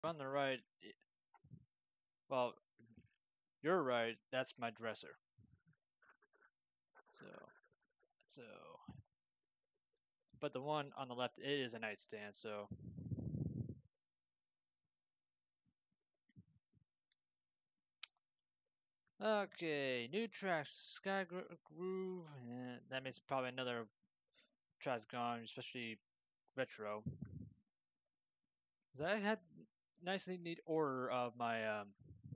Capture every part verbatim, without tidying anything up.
On the right, i- well, you're right. That's my dresser. So, so, but the one on the left, it is a nightstand. So, okay, new tracks, Sky Gro- Groove, and that means probably another track's gone, especially retro. 'Cause I had nicely neat order of my um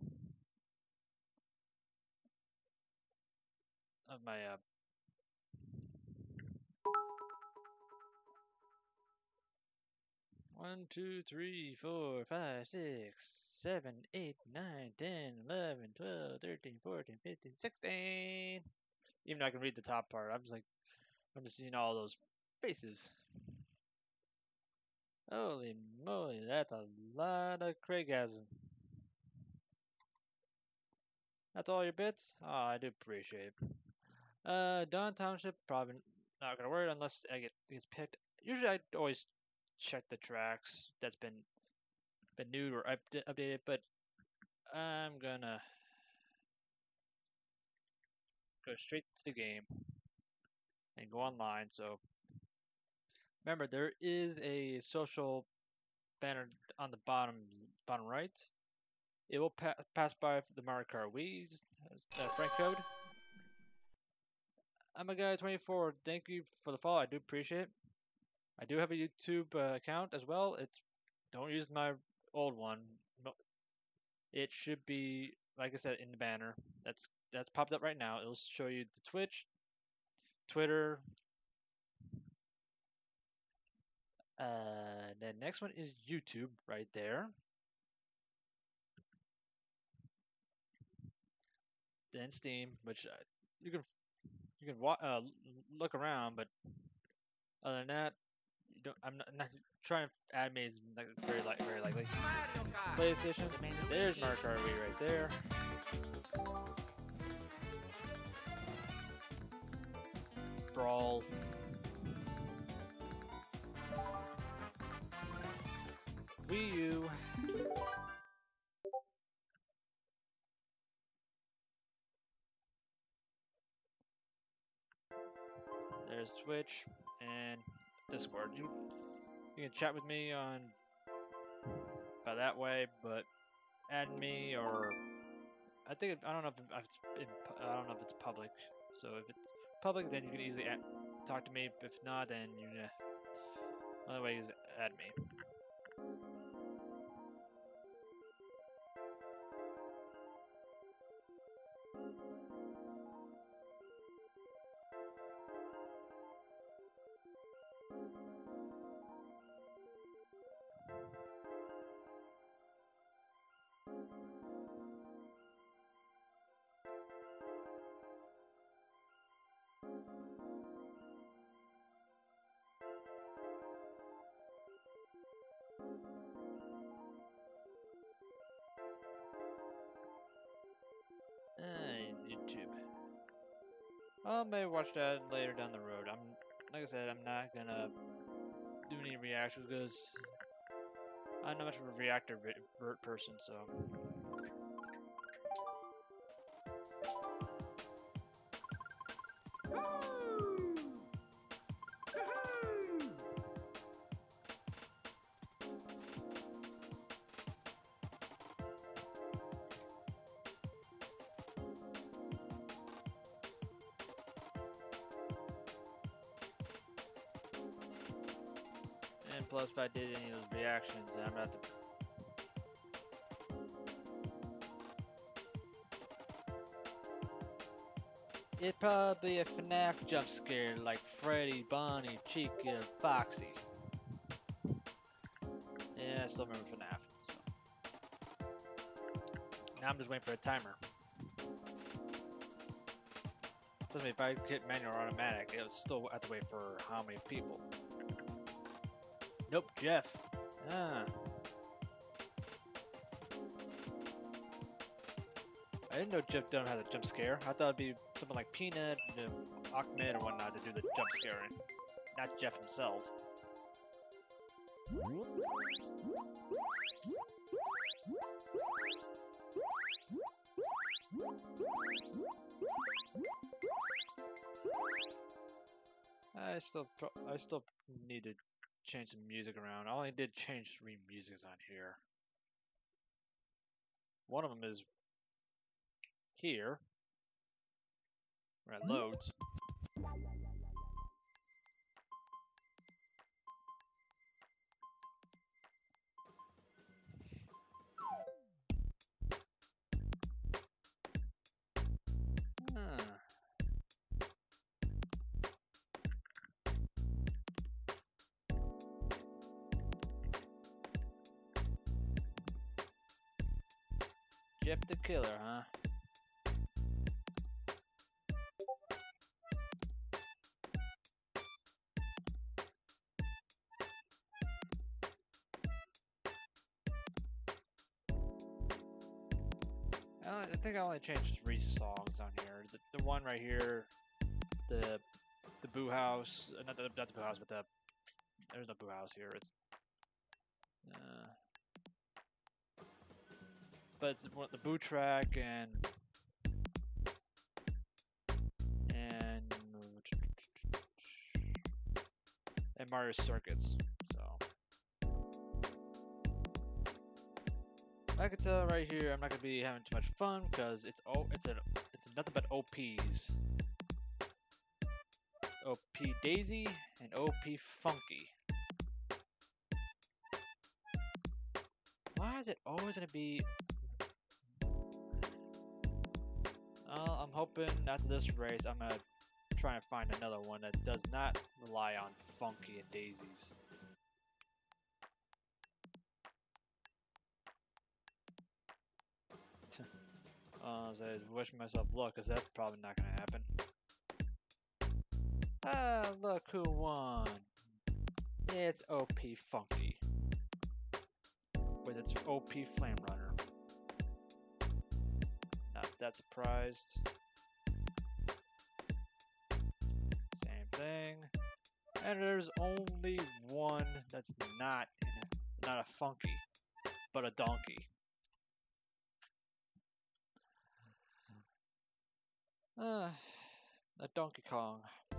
of my uh one, two, three, four, five, six, seven, eight, nine, ten, eleven, twelve, thirteen, fourteen, fifteen, sixteen. Even though I can read the top part, I'm just like I'm just seeing all those faces. Holy moly, that's a lot of Craigasm. That's all your bits? Oh, I do appreciate it. Uh, Dawn Township, probably not gonna worry unless I get gets picked. Usually, I always check the tracks that's been been new or up, updated, but I'm gonna go straight to the game and go online. So remember, there is a social banner on the bottom bottom right. It will pa- pass by the Mario Kart Wii uh, friend code. I'm a guy twenty-four. Thank you for the follow. I do appreciate it. I do have a YouTube uh, account as well. It's don't use my old one. No, it should be like I said in the banner. That's that's popped up right now. It'll show you the Twitch, Twitter. Uh, the next one is YouTube right there. Then Steam, which uh, you can you can wa- uh, look around, but other than that, you don't. I'm not, not trying to add me is like very like very likely. Mario Kart. PlayStation. The There's Mario Mario Kart Wii right there. Brawl. Wii U. There's Twitch and Discord. You you can chat with me on by that way, but add me or I think it, I don't know if it's in, I don't know if it's public. So if it's public, then you can easily add, talk to me. If not, then you uh, other way is add me. Uh, YouTube. I may watch that later down the road. I'm like I said, I'm not gonna do any reactions because I'm not much of a reactor person. So and plus, if I did any of those reactions, then I'm gonna have to. It'd probably be a FNAF jump scare like Freddy, Bonnie, Chica, Foxy. Yeah, I still remember FNAF. So. Now I'm just waiting for a timer. Trust me, if I hit manual or automatic, it'll still have to wait for how many people. Nope, Jeff. Ah. I didn't know Jeff Dunham had a jump scare. I thought it'd be something like Peanut, uh, Ahmed, or whatnot to do the jump scare, not Jeff himself. I still pro I still need to change some music around. I only did change three musics on here. One of them is here, where it loads. Huh. Jeff the Killer, huh? I think I only changed three songs on here. The, the one right here, the the Boo House, uh, not the not the Boo House, but the there's no Boo House here. It's uh, but it's the Boo track and and and Mario Circuits. So I can tell right here I'm not gonna be having too much fun because it's oh it's a it's nothing but O Ps. O P Daisy and O P Funky. Why is it always gonna be? Uh, I'm hoping after this race I'm gonna try and find another one that does not rely on Funky and Daisies. uh, so I wish myself luck, because that's probably not gonna happen. Ah, look who won! It's O P Funky with its O P Flame Runner. Not that surprised. Same thing. And there's only one that's not not a Funky, but a Donkey. Uh, a Donkey Kong.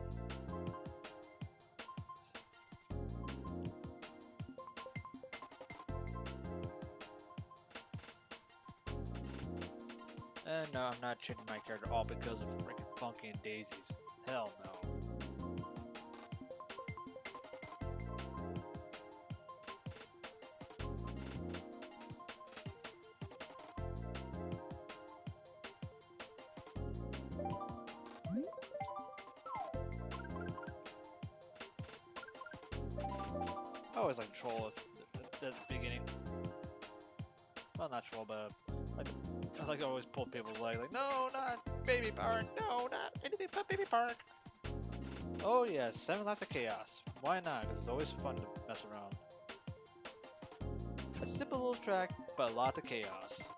And no, I'm not changing my character all because of freaking Funky and Daisies. Hell no. I always like troll at, at, at the beginning. Well, not troll, but like I like to always pull people's leg. Like, no, not Baby Park. No, not anything but Baby Park. Oh yeah, seven lots of chaos. Why not? Because it's always fun to mess around. A simple little track, but lots of chaos.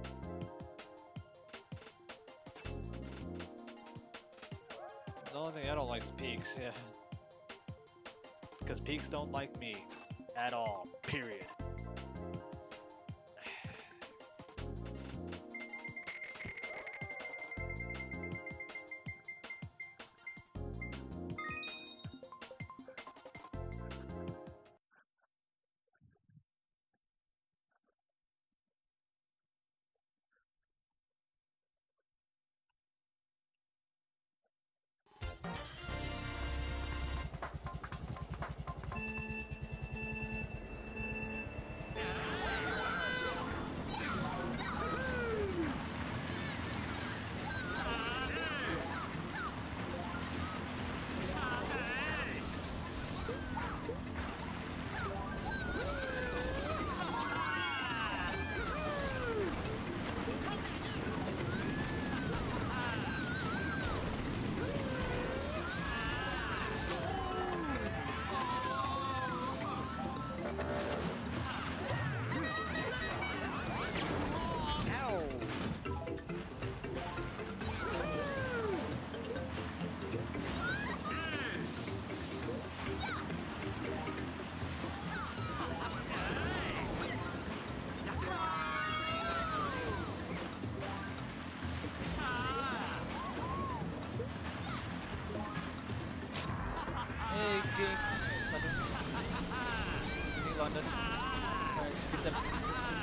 The only thing I don't like is peaks. Yeah. Because peaks don't like me at all, period.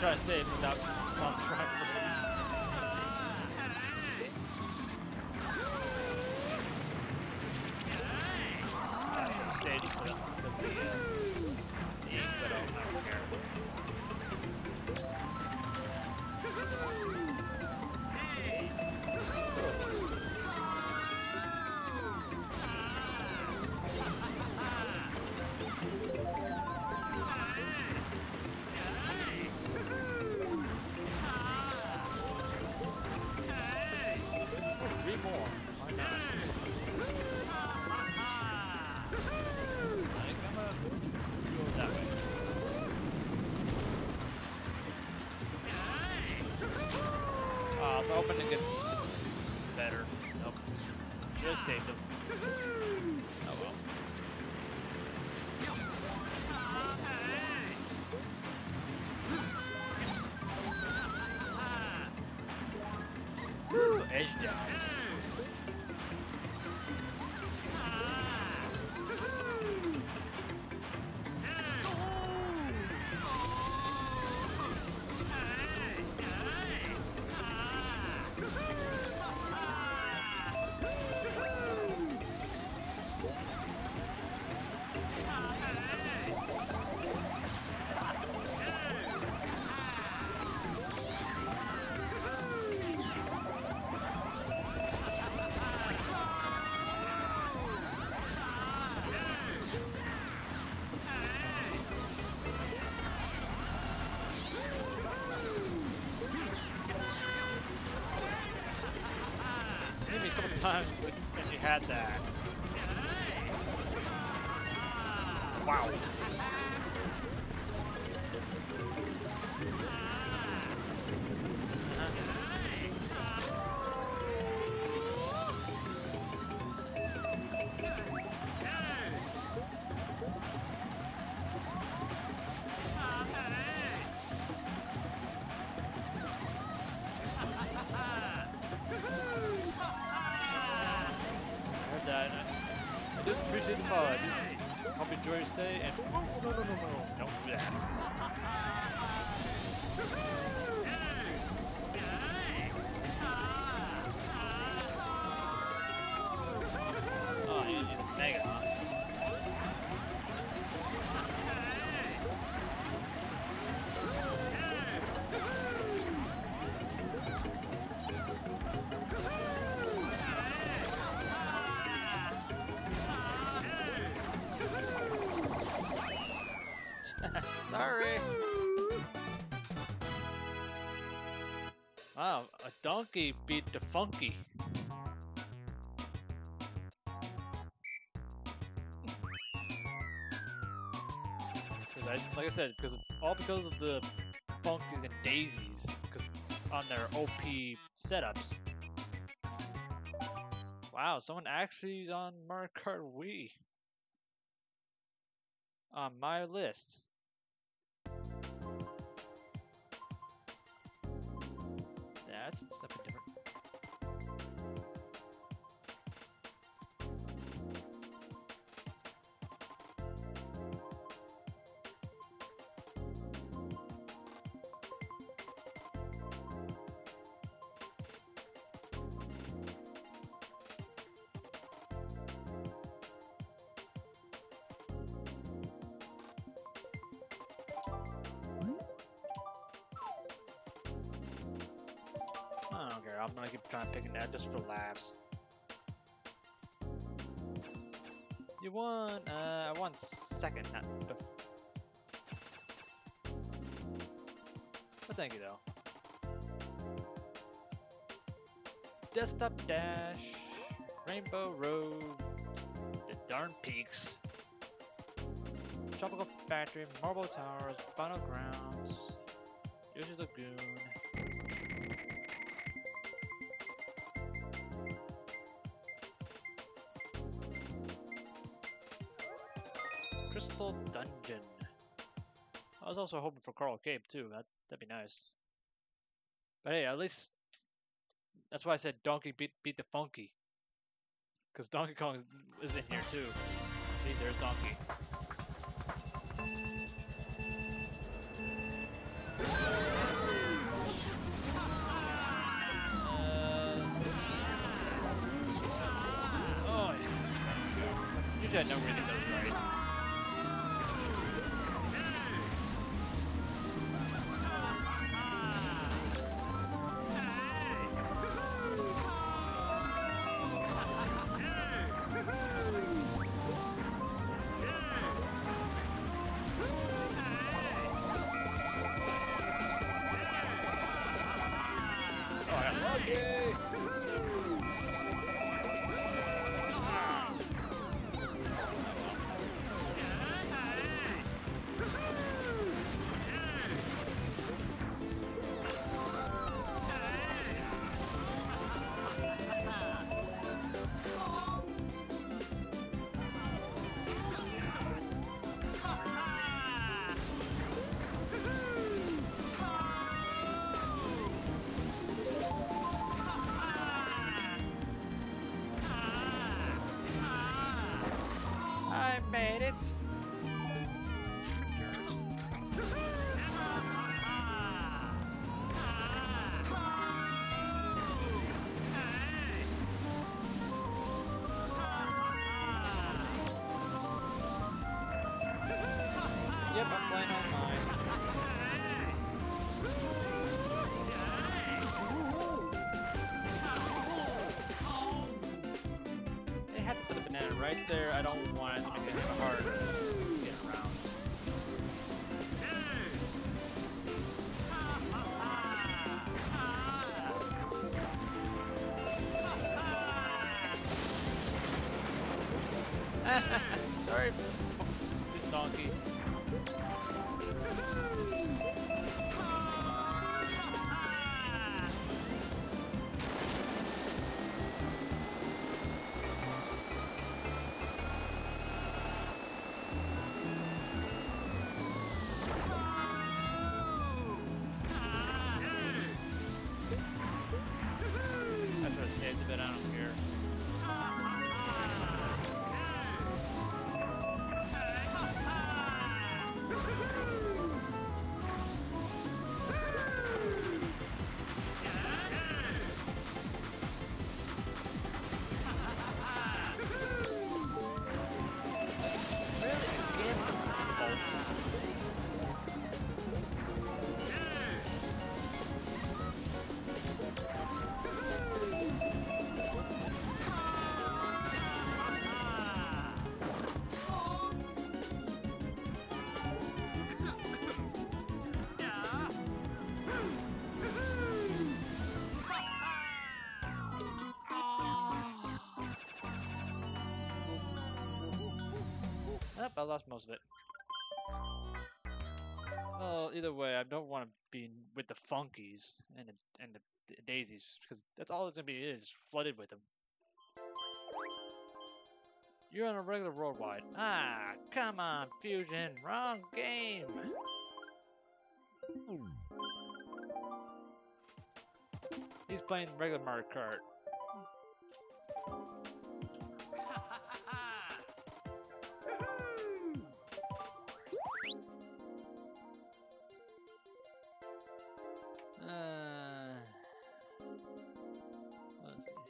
try to save without while I'm trying to release. I should have saved for the, for the, uh, the ink, but I don't, I don't care. Three more. Why not? I think I'm gonna go that way. Ah, I was hoping to get better. Nope. Should have saved them. Oh well. Woo! Edge dies. Maybe a couple times when you had that. Wow. That. I do appreciate the mod. Hope you enjoy your stay and oh, no no no no no don't do that. Oh, you need a mega, huh? Sorry. Wow, a donkey beat the funky. I, like I said, because all because of the funkies and daisies, because on their O P setups. Wow, someone actually is on Mario Kart Wii on my list. That's something different. I don't care, I'm gonna keep trying to pick that just for laughs. You won, uh, I won second, not the... But thank you though. Desktop Dash, Rainbow Road, the darn peaks, Tropical Factory, Marble Towers, Final Grounds, Yoshi Lagoon. Crystal Dungeon. I was also hoping for Coral Cave too. That that'd be nice. But hey, at least that's why I said Donkey beat beat the Funky. Because Donkey Kong is, is in here too. See, there's Donkey. Usually I don't really get those right. Oh, I got lucky! I made it! Yep, I'm playing online. They had to put a banana right there. I don't want it to make it hard to get around. Sorry, this donkey. I should have saved a bit, I don't care. Really? Again? Bolts. Yep, I lost most of it. Well, either way, I don't want to be with the funkies and the, and the, the daisies, because that's all it's gonna be is flooded with them. You're on a regular worldwide. Ah, come on, Fusion, wrong game. He's playing regular Mario Kart. Uh, let's see.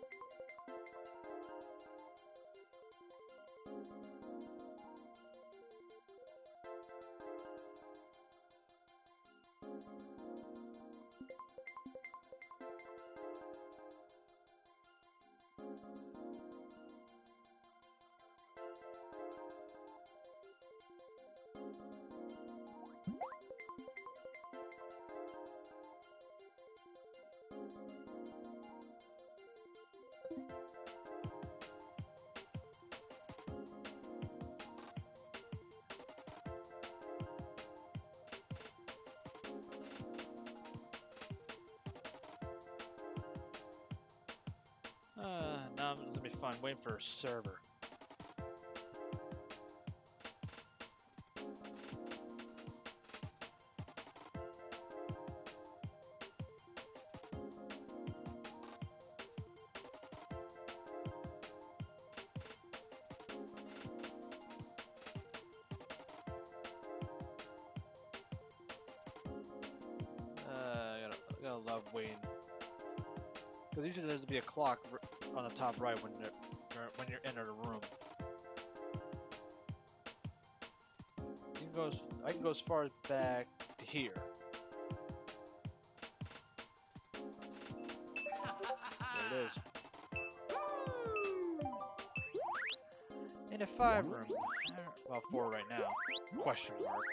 Uh, now this is gonna be fun. Waiting for a server. Uh, I gotta, I gotta love waiting. Because usually there's to be a clock on the top right when you're when you're in the room. go. As, I can go as far back to here. There it is. In a five room, well, four right now. Question mark.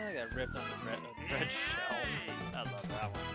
I got ripped on the red, uh, red shell. I love that one.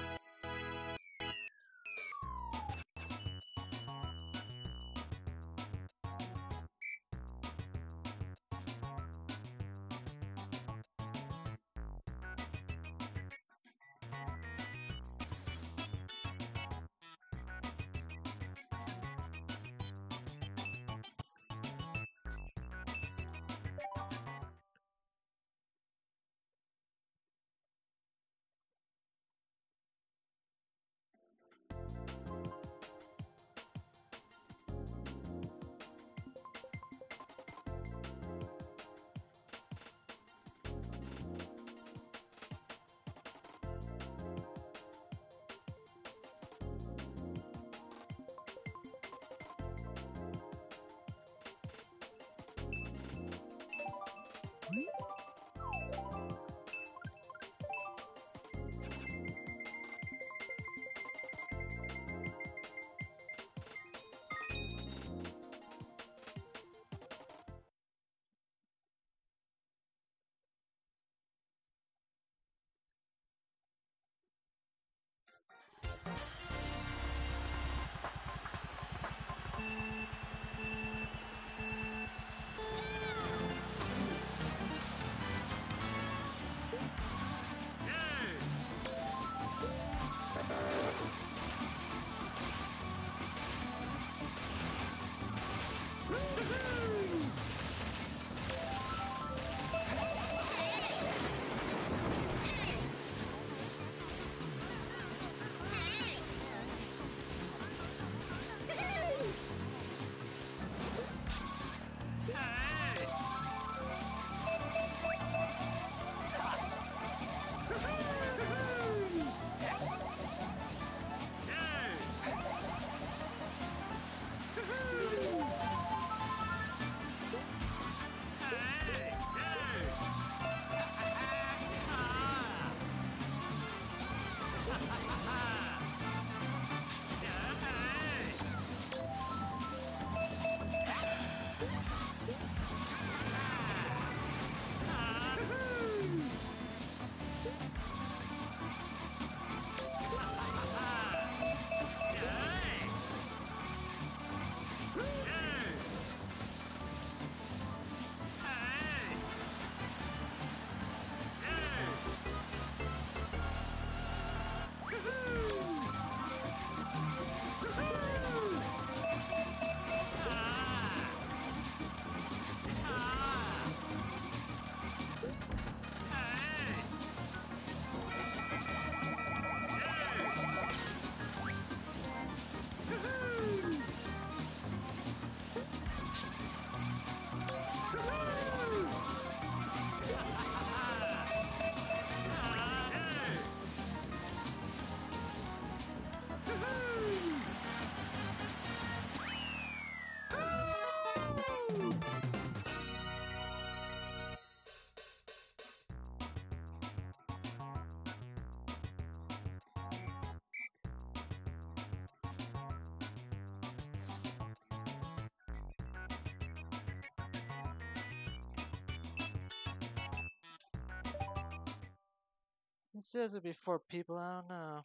It says it'd be four people, I don't know.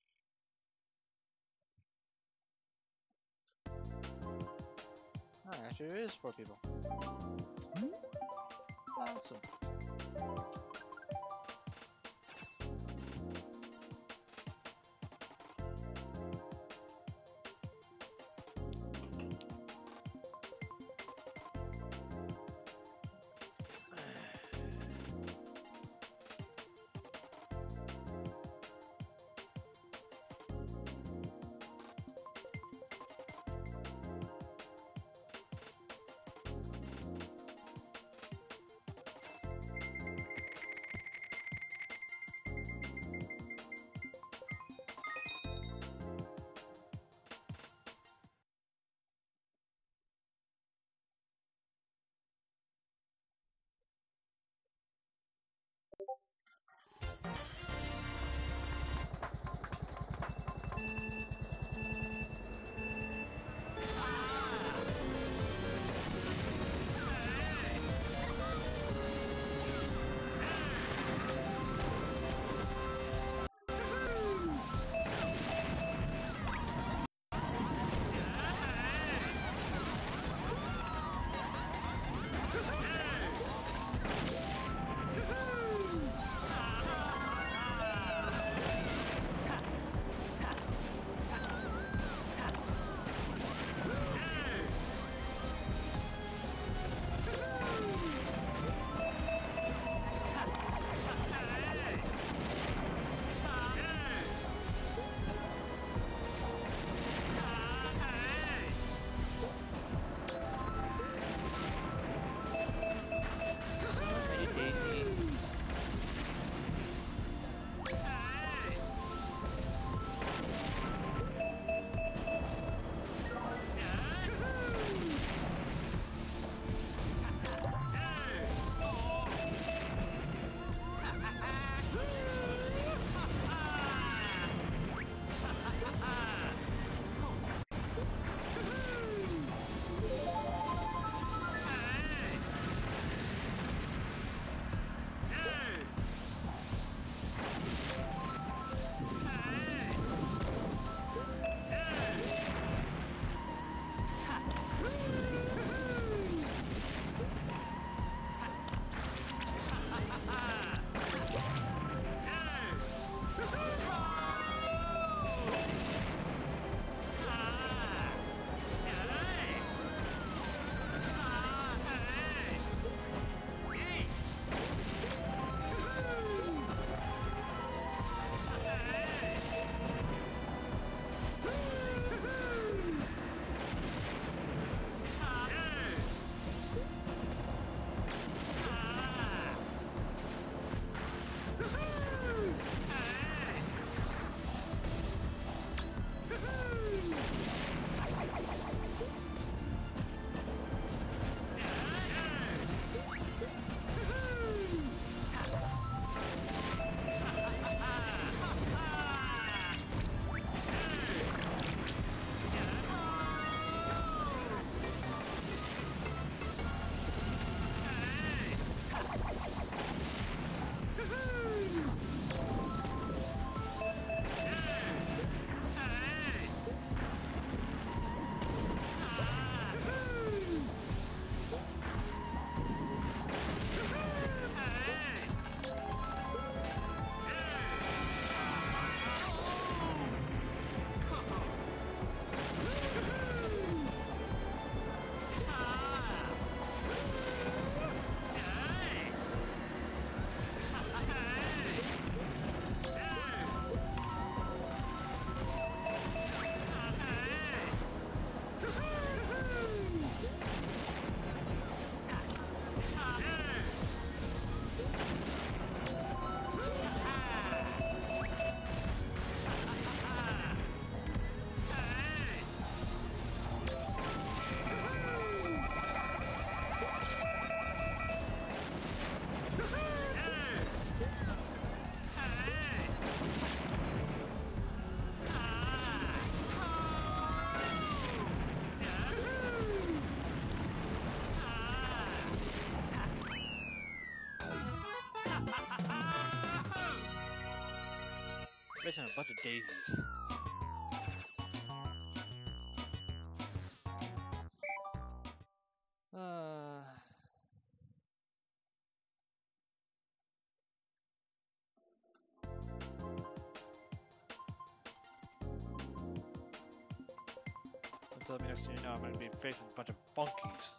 Oh, actually it is four people. Awesome. Racing a bunch of daisies. Uh. So tell me next thing you know, I'm gonna be facing a bunch of funkies.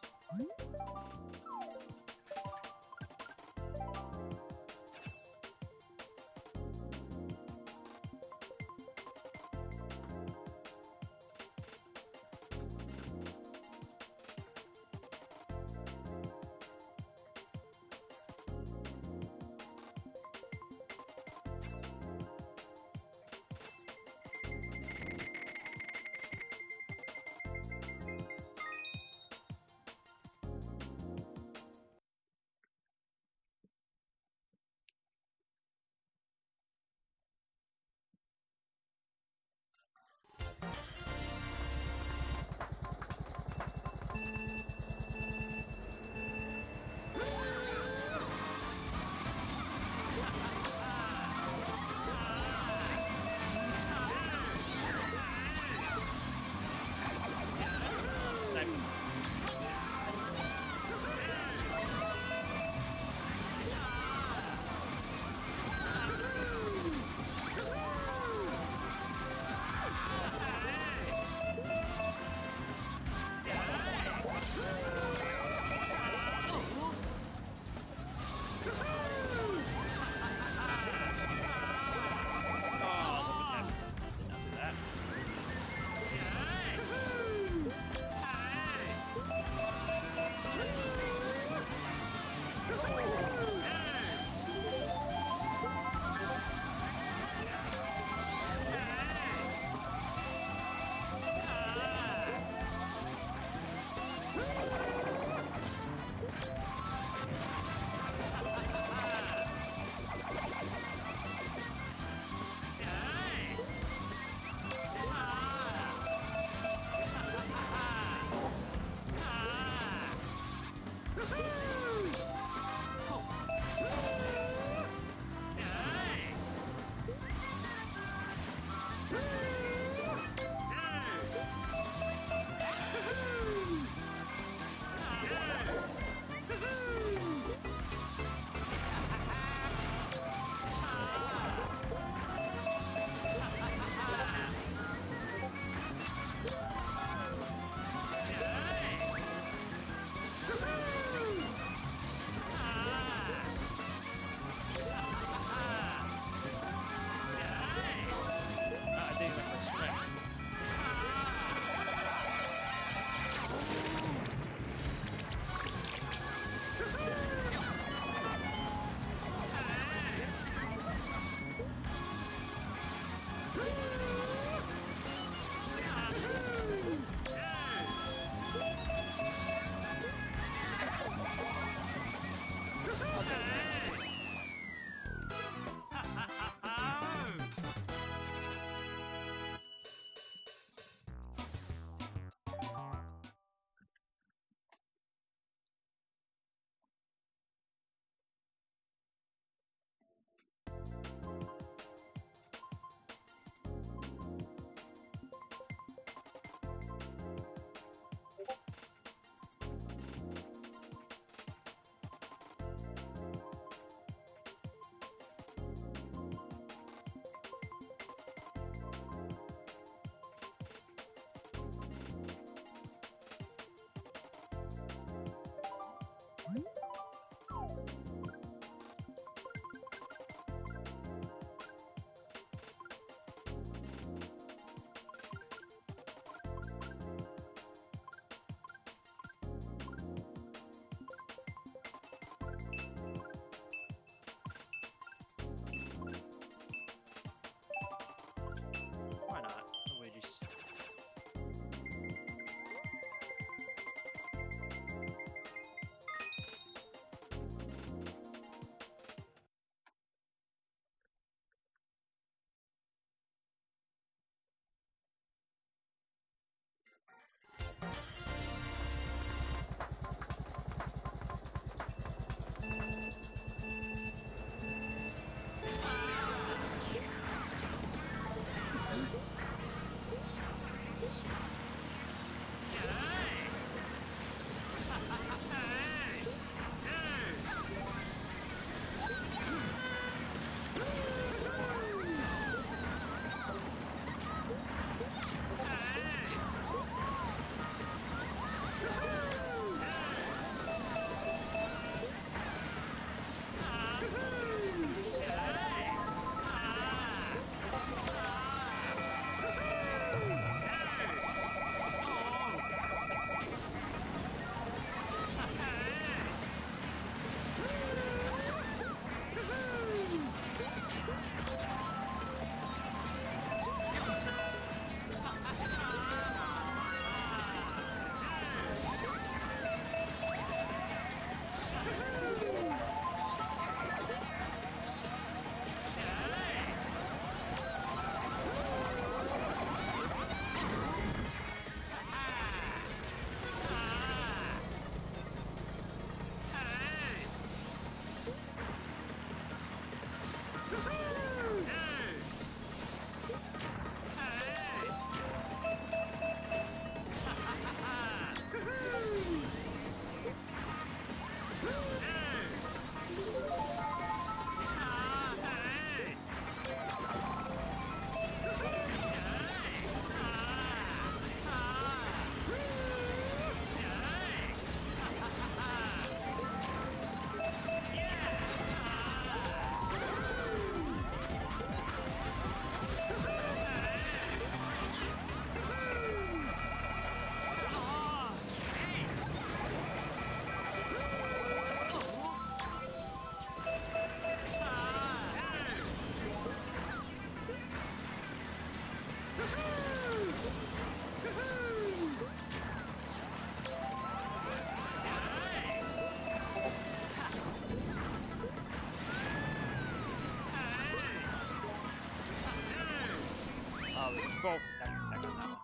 Well, that, that got that one.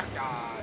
Dodge.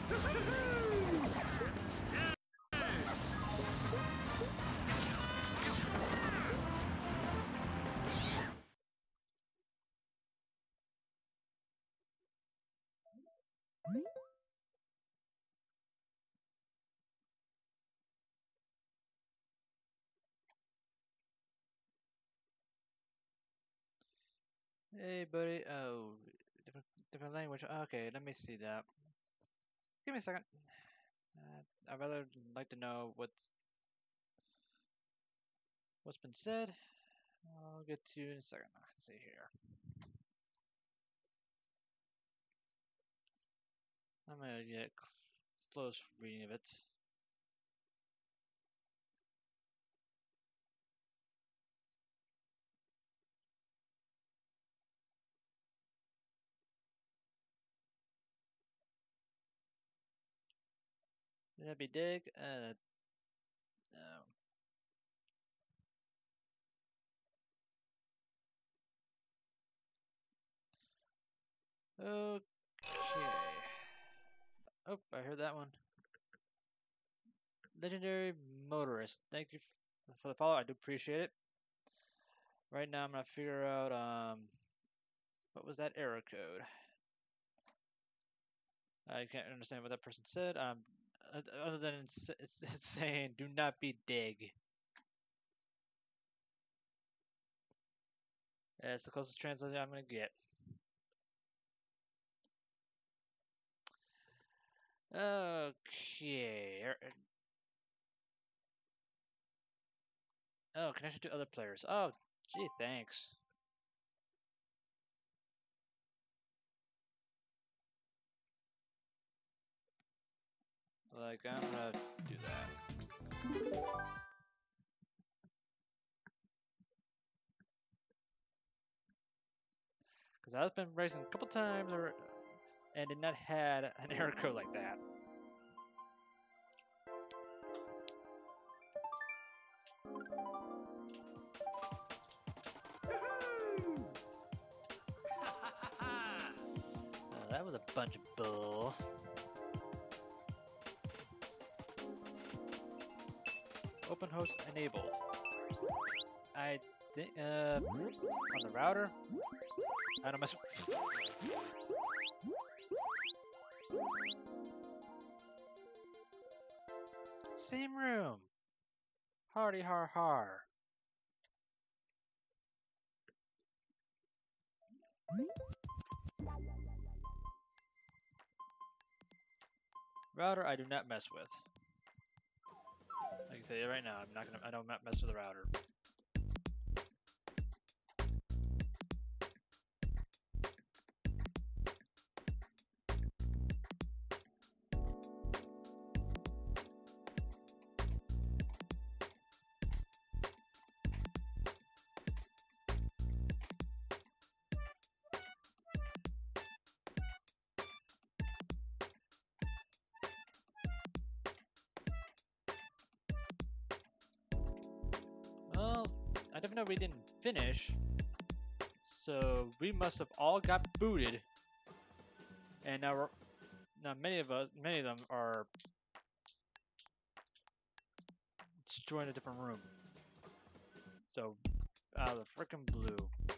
Hey, buddy. Oh, different different language. Okay, let me see that. Give me a second. Uh, I'd rather like to know what's what's been said. I'll get to you in a second. Let's see here. I'm gonna get cl close reading of it. That'd be dig. Uh, no. Okay. Oh, I heard that one. Legendary motorist. Thank you f for the follow. I do appreciate it. Right now, I'm gonna figure out um what was that error code. I can't understand what that person said. Um, other than it's, it's, it's saying "do not be dig." That's the closest translation I'm gonna get. Okay. er- er- Oh, connection to other players. Oh, gee, thanks. Like, I'm gonna do that. Because I've been racing a couple times or, and did not had an error code like that. Oh, that was a bunch of bull. Open host enabled. I think uh, on the router. I don't mess. Same room. Hardy har har. Router I do not mess with. I can tell you right now, I'm not gonna. I don't mess with the router. Well, I definitely know we didn't finish, so we must have all got booted, and now we're now many of us, many of them are joined a different room. So, out of the frickin' blue.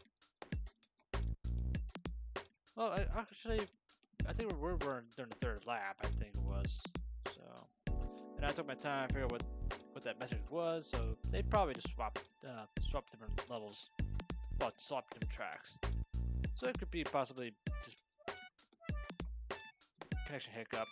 Well, I, actually, I think we're, we're during the third lap. I think it was. So, and I took my time to figure out what what that message was. So they probably just swapped uh, swapped different levels, well, swapped different tracks. So it could be possibly just connection hiccup.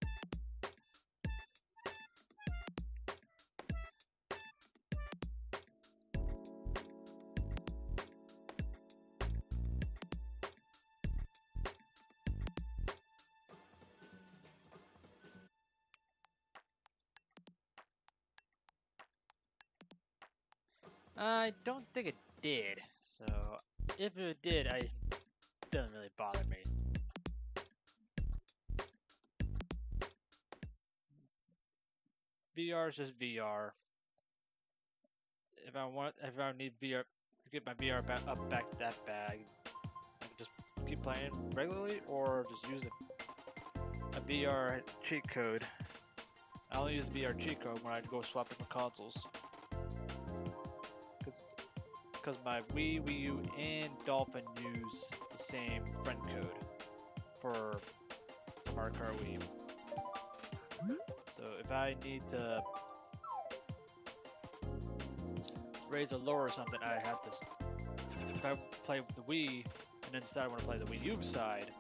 I don't think it did. So if it did, I it doesn't really bother me. V R is just V R. If I want, if I need V R to get my V R back up back to that bag, I can just keep playing regularly, or just use a, a V R cheat code. I only use the V R cheat code when I go swap different consoles. Cause, Cause my Wii, Wii U, and Dolphin use the same friend code for Mario Kart Wii. So if I need to raise or lower something, I have to. If I play with the Wii and then decide I want to play the Wii U side,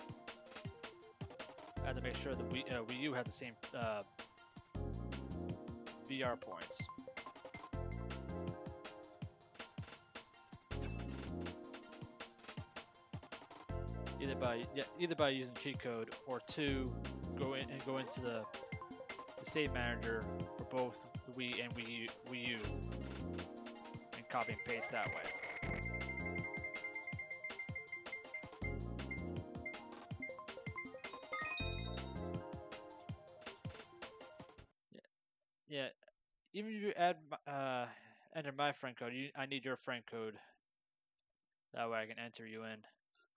I have to make sure the Wii, uh, Wii U had the same uh, V R points. Either by yeah, either by using cheat code, or two, go in and go into the the save manager for both the Wii and Wii U, Wii U and copy and paste that way. Yeah, yeah. Even if you add uh, enter my friend code, you, I need your friend code. That way I can enter you in.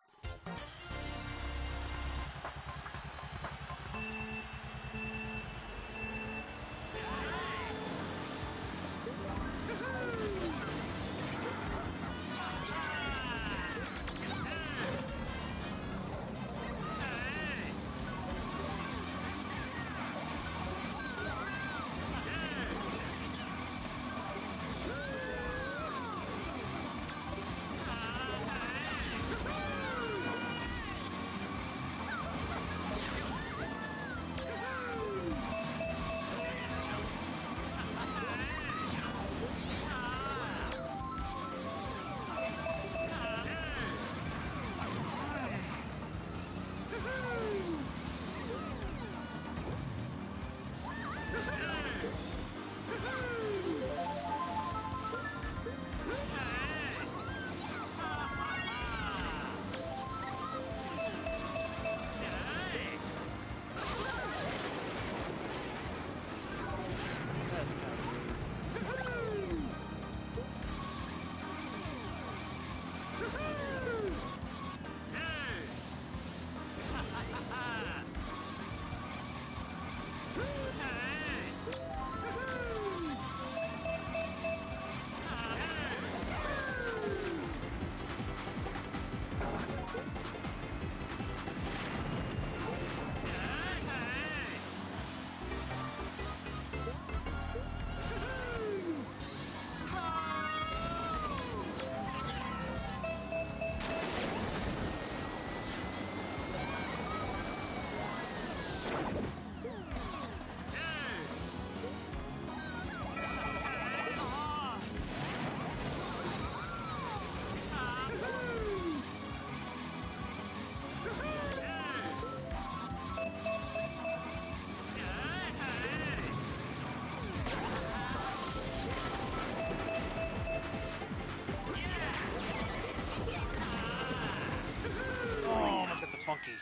Funky.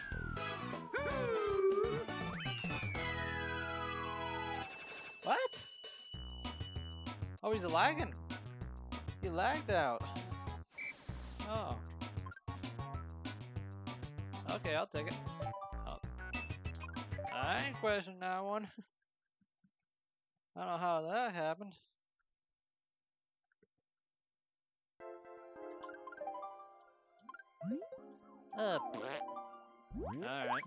What? Oh, he's lagging. He lagged out. Oh. Okay, I'll take it. Oh. I ain't questioning that one. I don't know how that happened. Uh, Alright.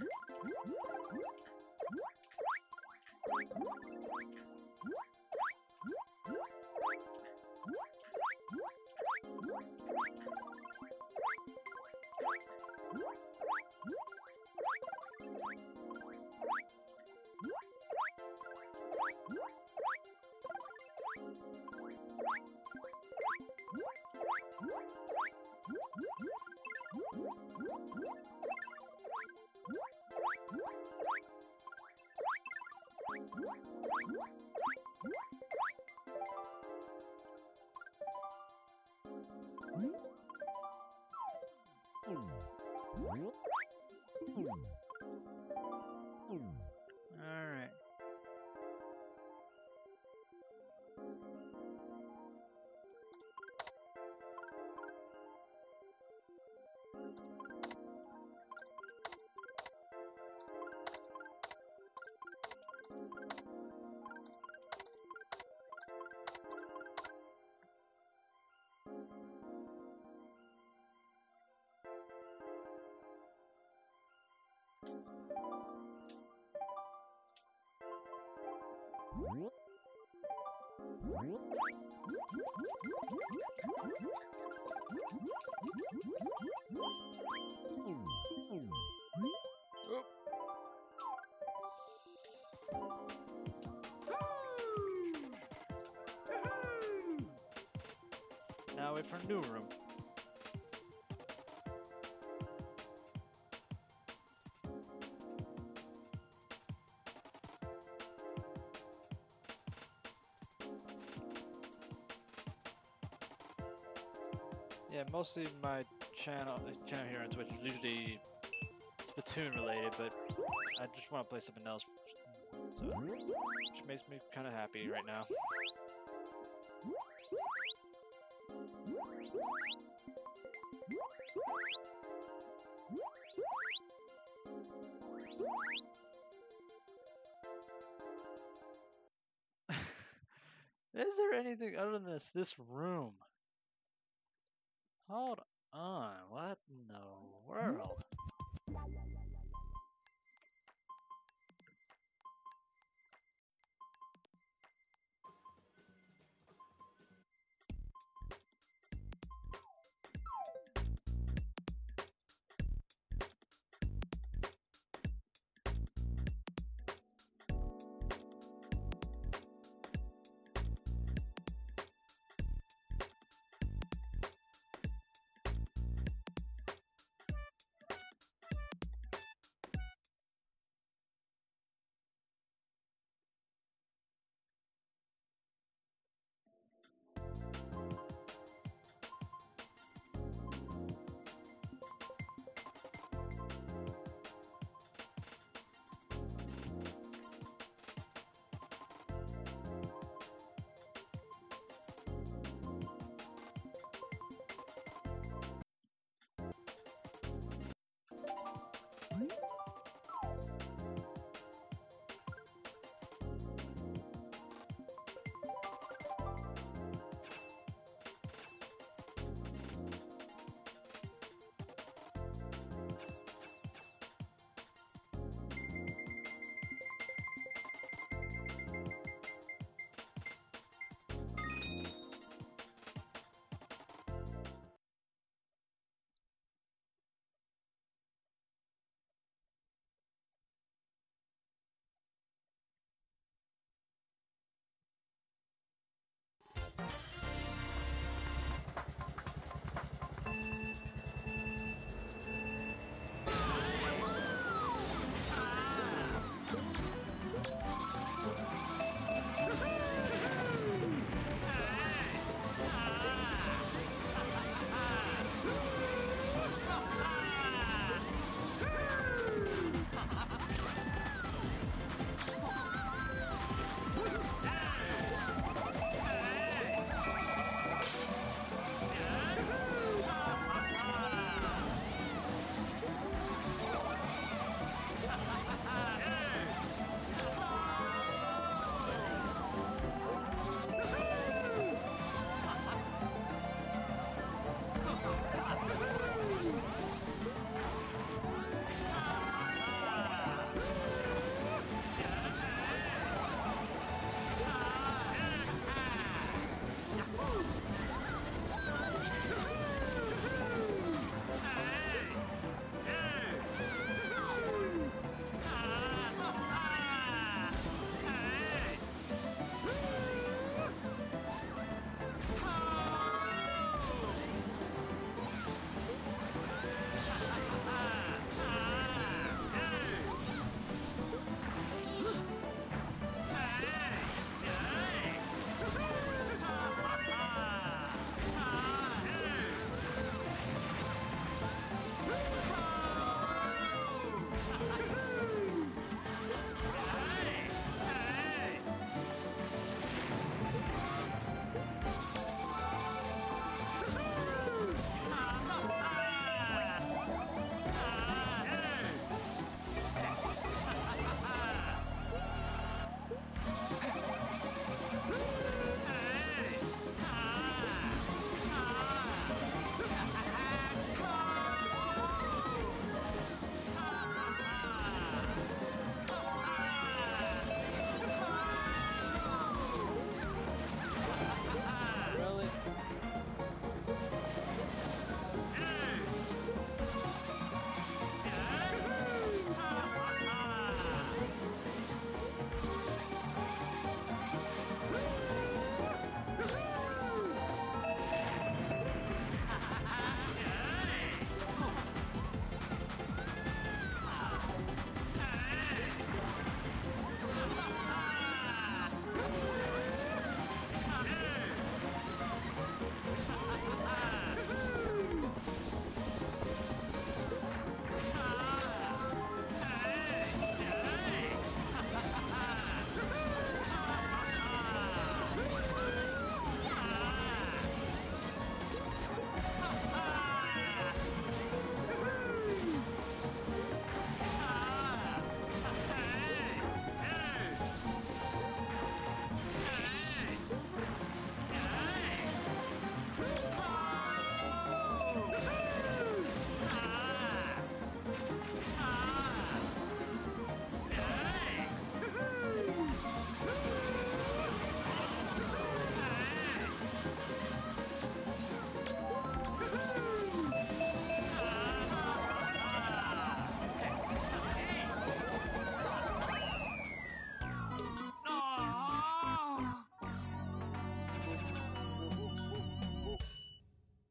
Alright. Oop. Now wait for a new room. Yeah, mostly my channel, uh, channel here on Twitch is usually Splatoon related, but I just want to play something else, so which makes me kind of happy right now. Is there anything other than this this room? Hold on, what in the world?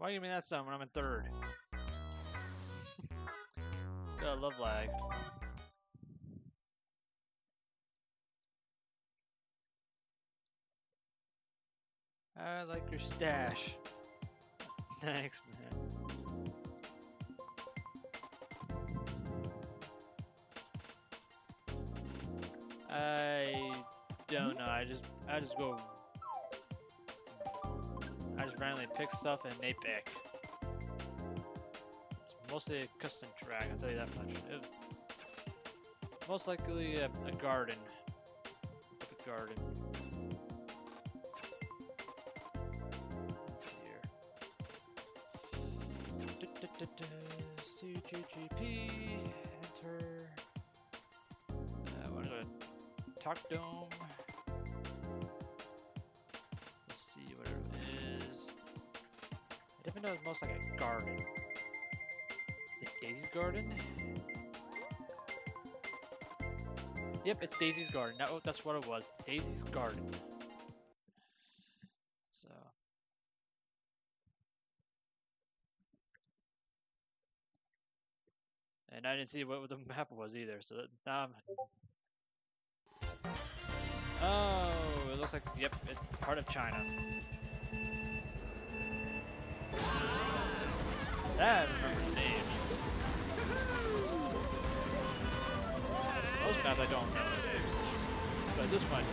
Why you give me that sound when I'm in third? God, I love lag. I like your stash. Thanks, man. I don't know. I just I just go. I just randomly pick stuff and they pick. It's mostly a custom track. I'll tell you that much. It, most likely a, a garden. Like a garden. Let's see here. Da, da, da, da. C T G P. Enter. Uh, I want to go to Talk Dome. Let's see what it is. I definitely know it's most like a garden. Is it Daisy's Garden? Yep, it's Daisy's Garden. That, that's what it was. Daisy's Garden. So. And I didn't see what the map was either, so that, now I'm... Oh, it looks like, yep, it's part of China. That I remember the name. Most maps I don't remember the names. But this one...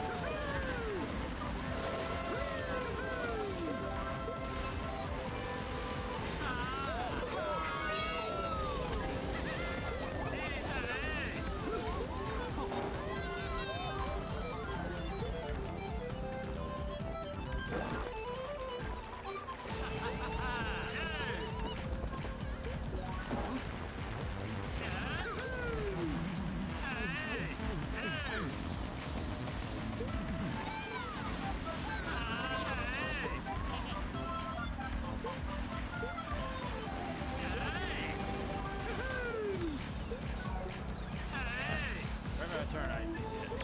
Turn, I missed it.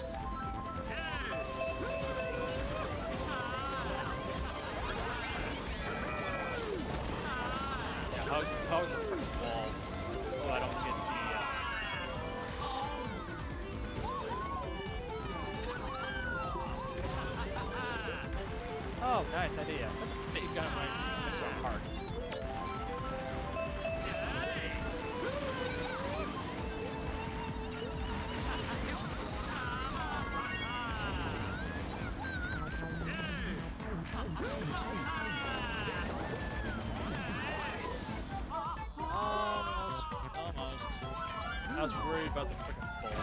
Yeah, hug, hug the freaking wall so I don't get the. Uh... Oh, nice idea. That's a big gun right next to our hearts. I was worried about the freaking bullets.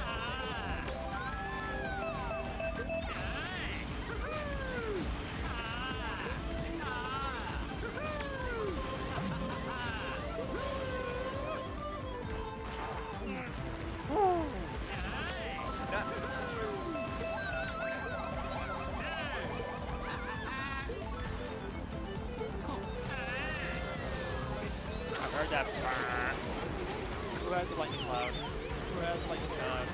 I heard that. Who has the lightning cloud? Who has the lightning cloud?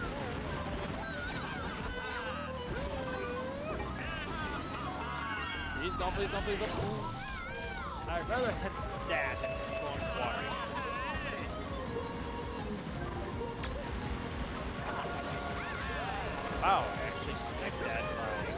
Please don't, please don't, please don't. I'd rather hit that than go in the water. Wow, I actually snicked that flag.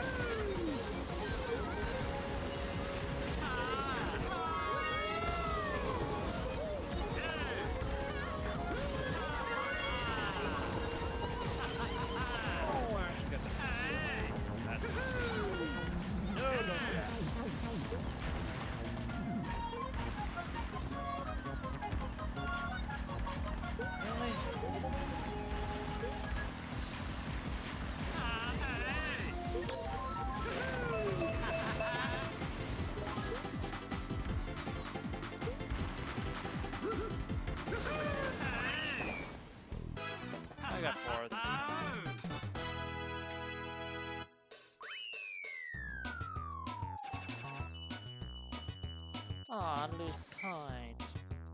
I got fourth. Aw, I lose points.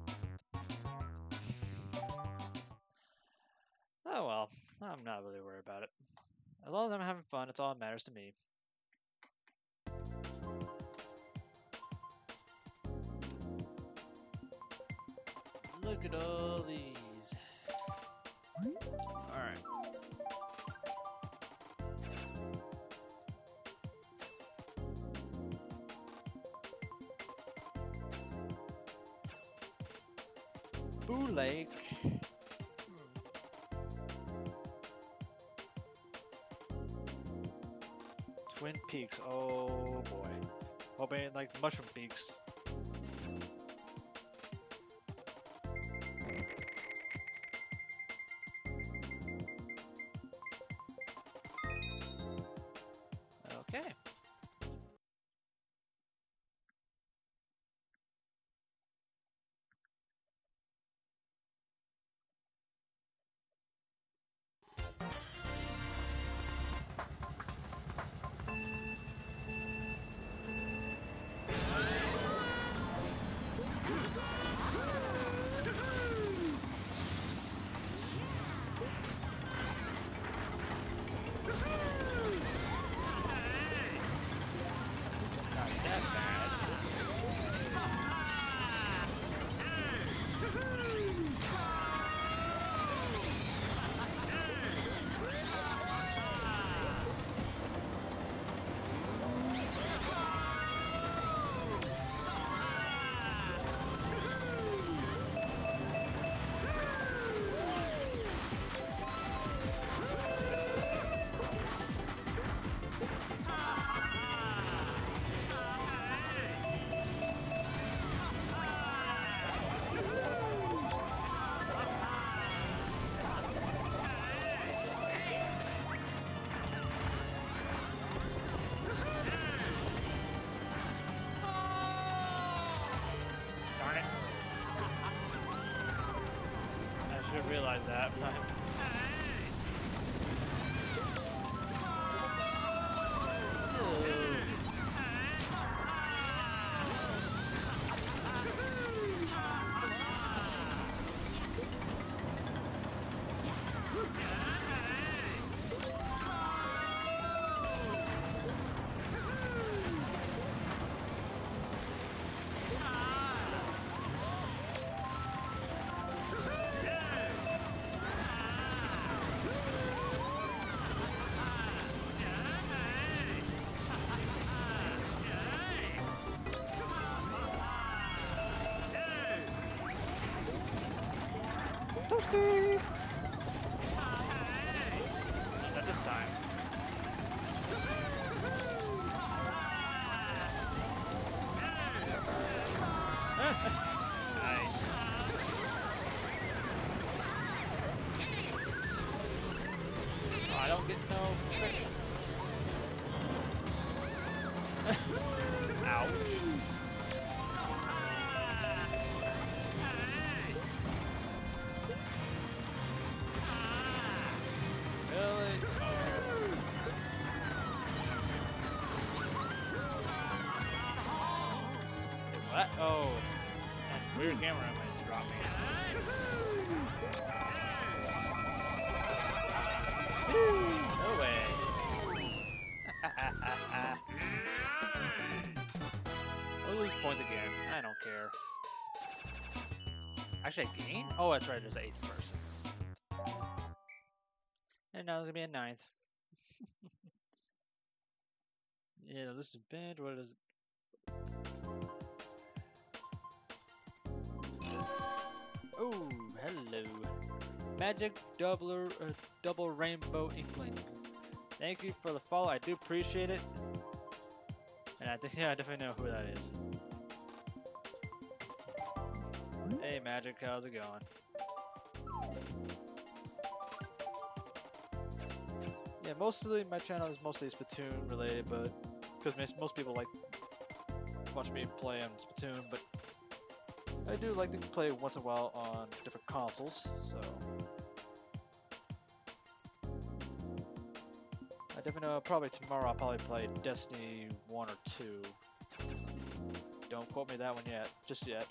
Oh well, I'm not really worried about it. As long as I'm having fun, it's all that matters to me. Look at all these. Alright. Boo Lake. Twin Peaks. Oh boy. Hope I ain't like Mushroom Peaks. Okay. I should realize that. Toasty! Not this time. Nice. Oh, I don't get no friction. Ouch. Really? What? Oh, it's weird camera image dropped me. No way. I'll lose points again. I don't care. Actually, I gain? Oh, that's right. There's an eighth person. And now there's gonna be a ninth. Yeah, this is bad. What is it? Oh, hello. Magic doubler, uh, double rainbow inkling. Thank you for the follow. I do appreciate it. And I think, yeah, I definitely know who that is. Hey, Magic, how's it going? Yeah, mostly my channel is mostly Splatoon related, but because most people like watch me play on Splatoon, but I do like to play once in a while on different consoles, so I definitely know probably tomorrow I'll probably play Destiny one or two. Don't quote me that one yet, just yet.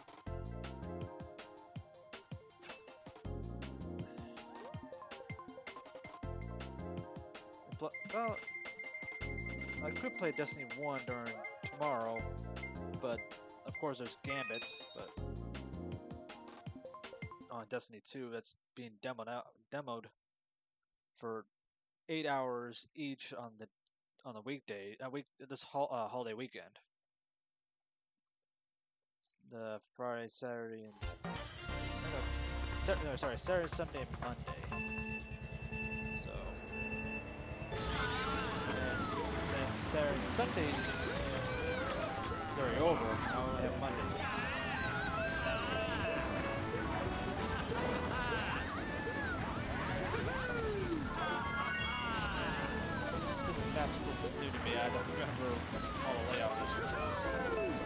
Well, I could play Destiny one during tomorrow, but of course there's Gambit, but on Destiny two that's being demoed out, demoed for eight hours each on the on the weekday, uh, week this hol- uh, holiday weekend. The Friday, Saturday, and no, Sat- no, sorry, Saturday, Sunday, and Monday. So, and since Saturday, Sunday's is already over, now we only have Monday. Since the map's still new to me, I don't remember all the layout of this one is.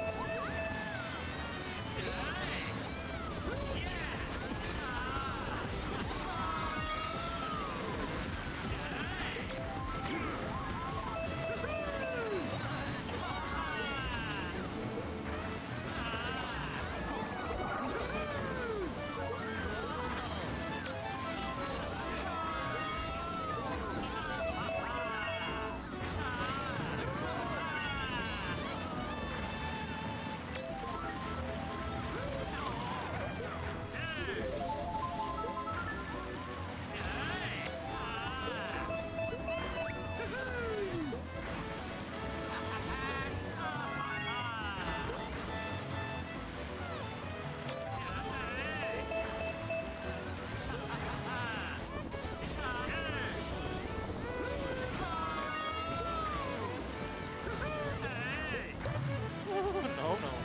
No, no.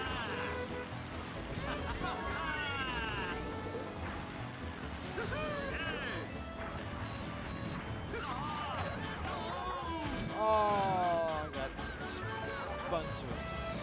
Oh, I got spun to it.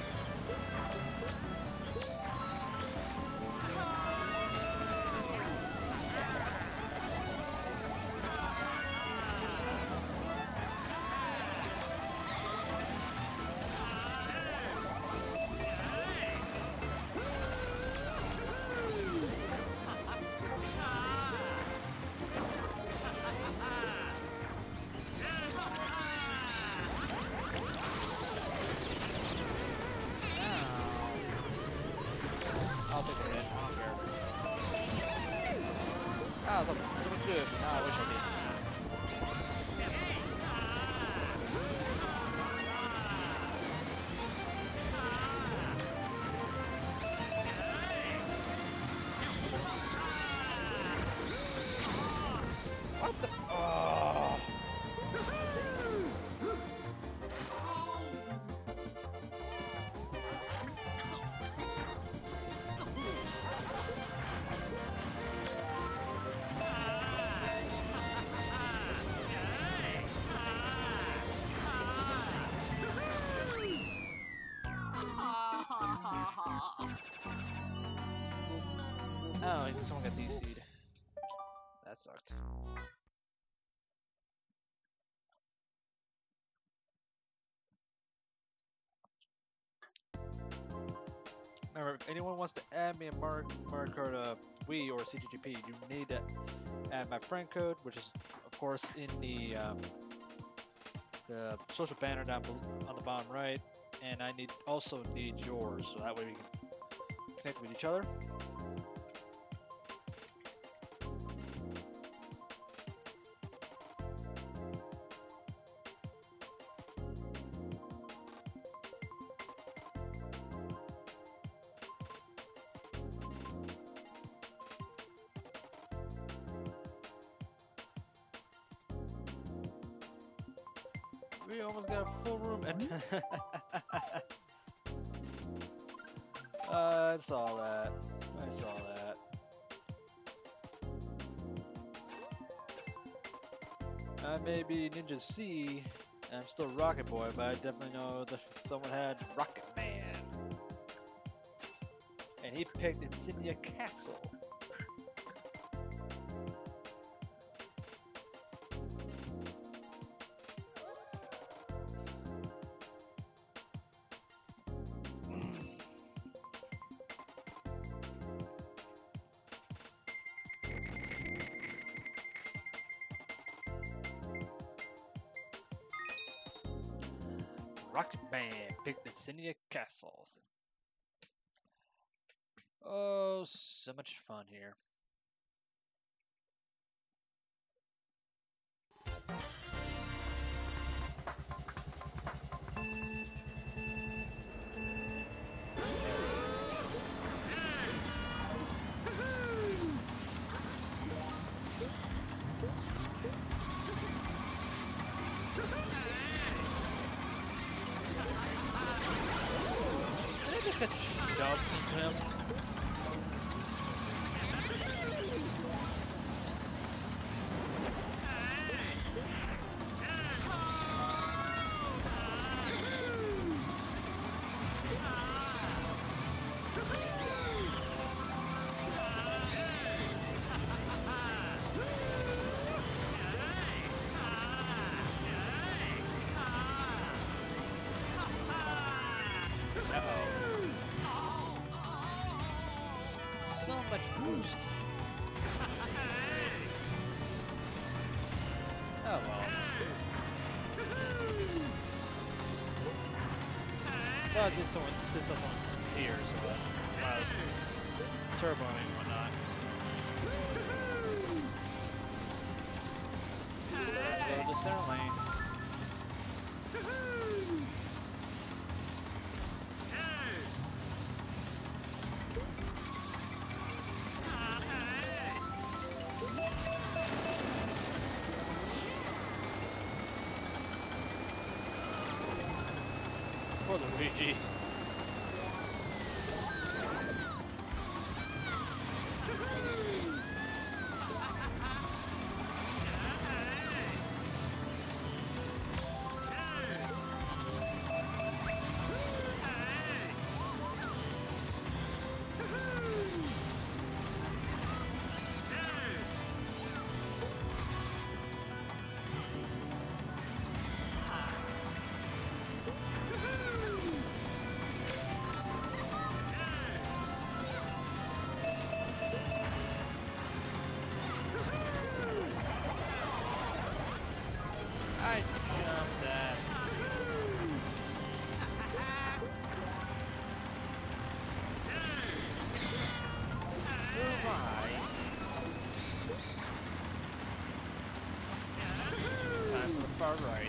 I'll take a hit. I don't care. Ah, something, something good. Ah, I wish I didn't. What the? Oh. Oh, someone got D C'd. That sucked. Remember, if anyone wants to add me in Mario, Mario Kart uh, Wii or C T G P, you need to add my friend code, which is, of course, in the um, the social banner down on the bottom right, and I need also need yours, so that way we can connect with each other. We almost got a full room. And uh, I saw that. I saw that. I may be Ninja C, and I'm still Rocket Boy, but I definitely know that someone had Rocket Man. And he picked Insignia Castle. Rocket Man picked Insignia Castle. Oh, so much fun here. Did I just get shoved into him? So much boost. Oh well. Well, this one, this also disappears, so uh, uh, turbo and whatnot. Go to the center lane. For the Luigi. I jumped that. Oh my. Time for the far right.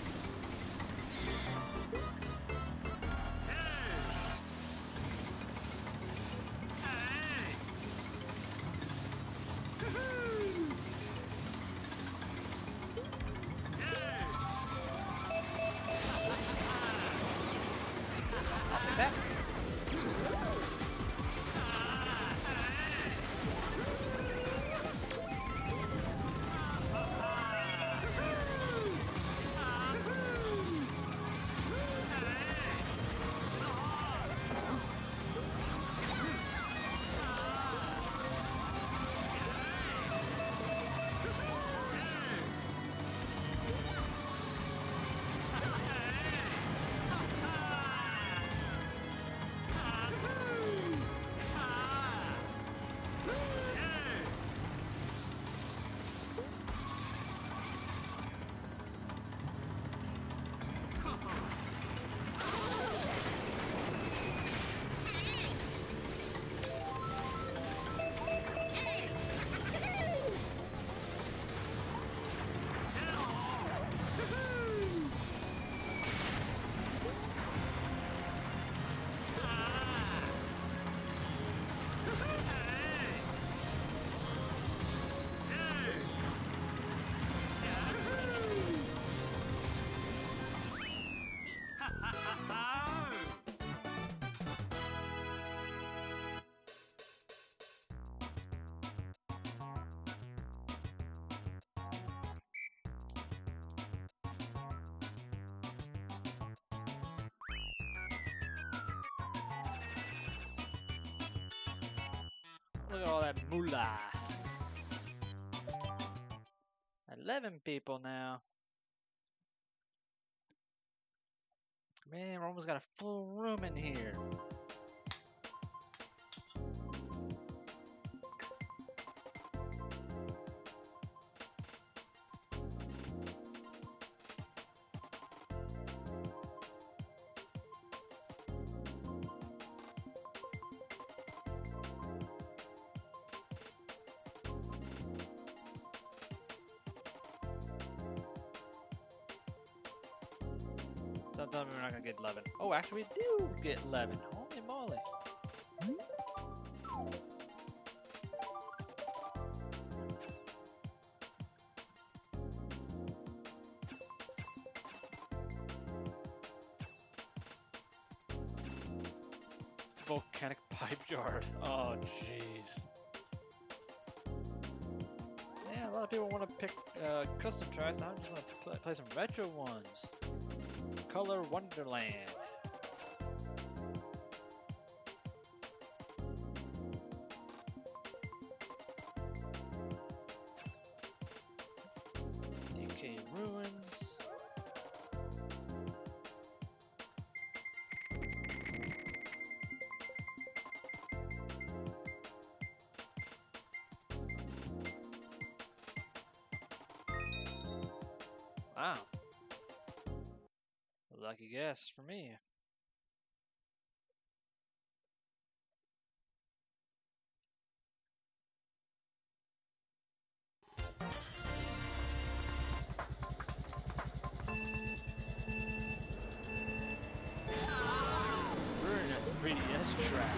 I'll be back. Look at all that moolah. Eleven people now. Man, we're almost got a full room in here. telling me we're not gonna get eleven. Oh, actually, we do get eleven. Holy moly! Volcanic pipe yard. Oh, jeez. Yeah, a lot of people want to pick uh, custom tracks. I just want to play, play some retro ones. Color Wonderland. D K Ruins. Wow. Lucky guess for me. We're in a three D S track.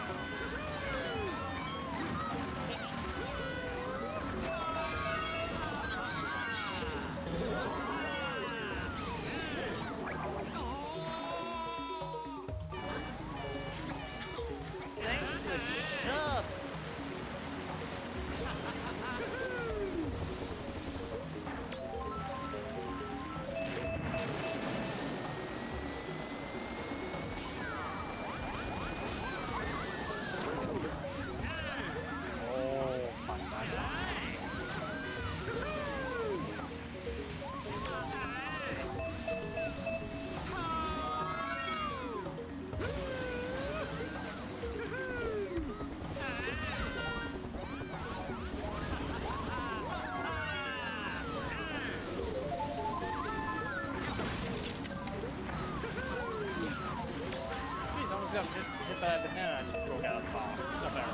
Thanks for the shove. Got hit, hit by that banana, I just broke out of the ball. The barrel.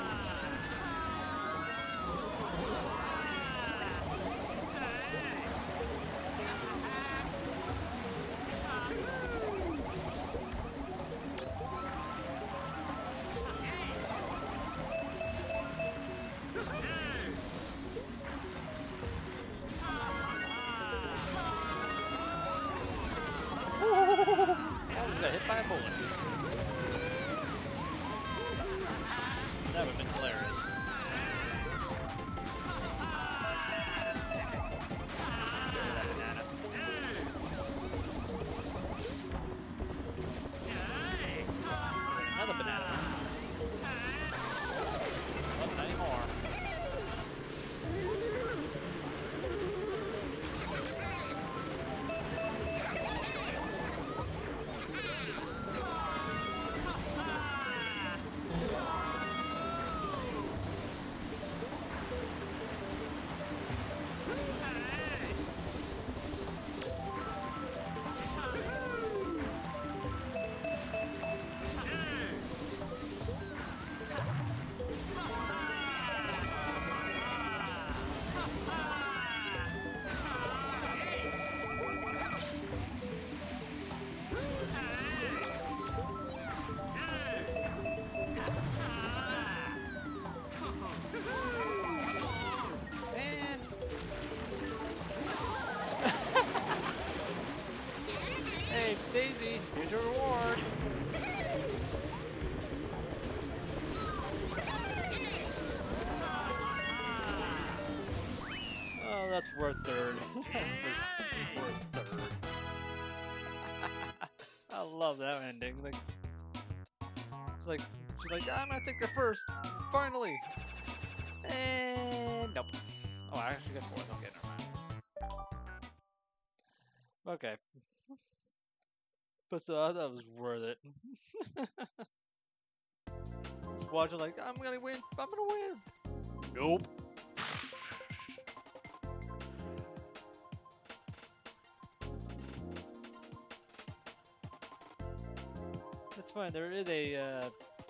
Oh, got hit by a bullet. That would have been hilarious. Get rid of that banana. Another banana. Oh, not anymore. Daisy, here's your reward. Oh, that's worth third. That's worth third. I love that ending. Like, it's like she's like, I'm gonna take her first, finally. And nope. Oh, I actually got fourth. Okay, never mind. Okay. But so I thought it was worth it. Just watching like, I'm gonna win, I'm gonna win. Nope. That's fine, there is a, uh,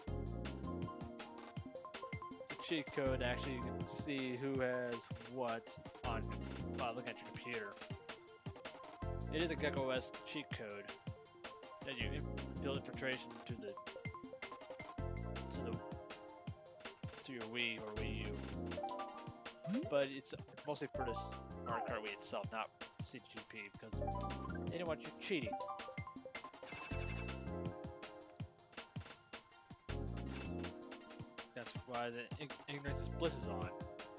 a cheat code actually. You can see who has what on, uh, looking at your computer. It is a GeckoOS cheat code. that you build infiltration to the to the to your Wii or Wii U, but it's mostly for this Mario Kart Wii itself, not C T G P, because they don't want you cheating. That's why the ig ignorance is bliss is on.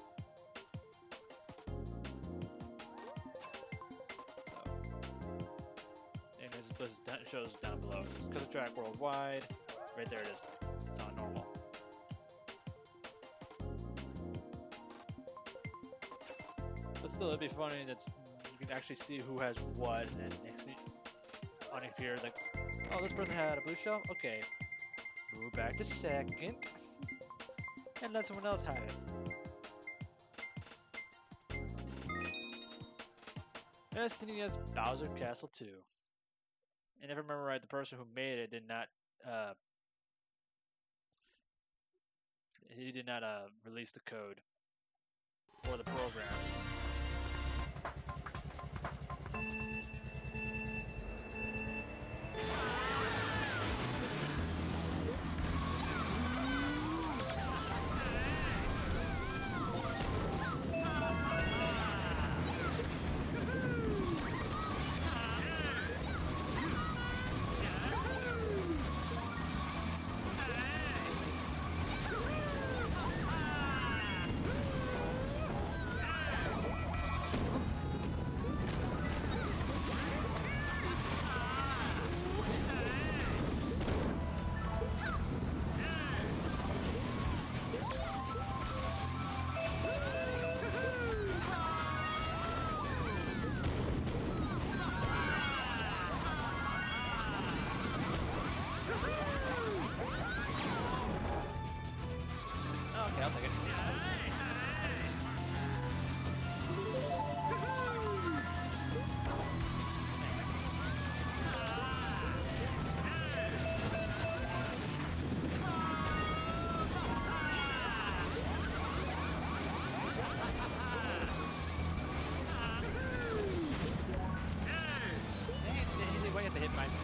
So, ignorance is bliss is down, shows down below. It says, because of track worldwide. Right there it is. It's on normal. But still, it'd be funny that you can actually see who has what, and then next thing on here, like, oh, this person had a blue shell? Okay. Move back to second. And let someone else have it. Destiny has Bowser Castle two. And if I remember right, the person who made it did not, uh, he did not, uh, release the code or the program. Okay, I'll take it. Why you have to hit mine?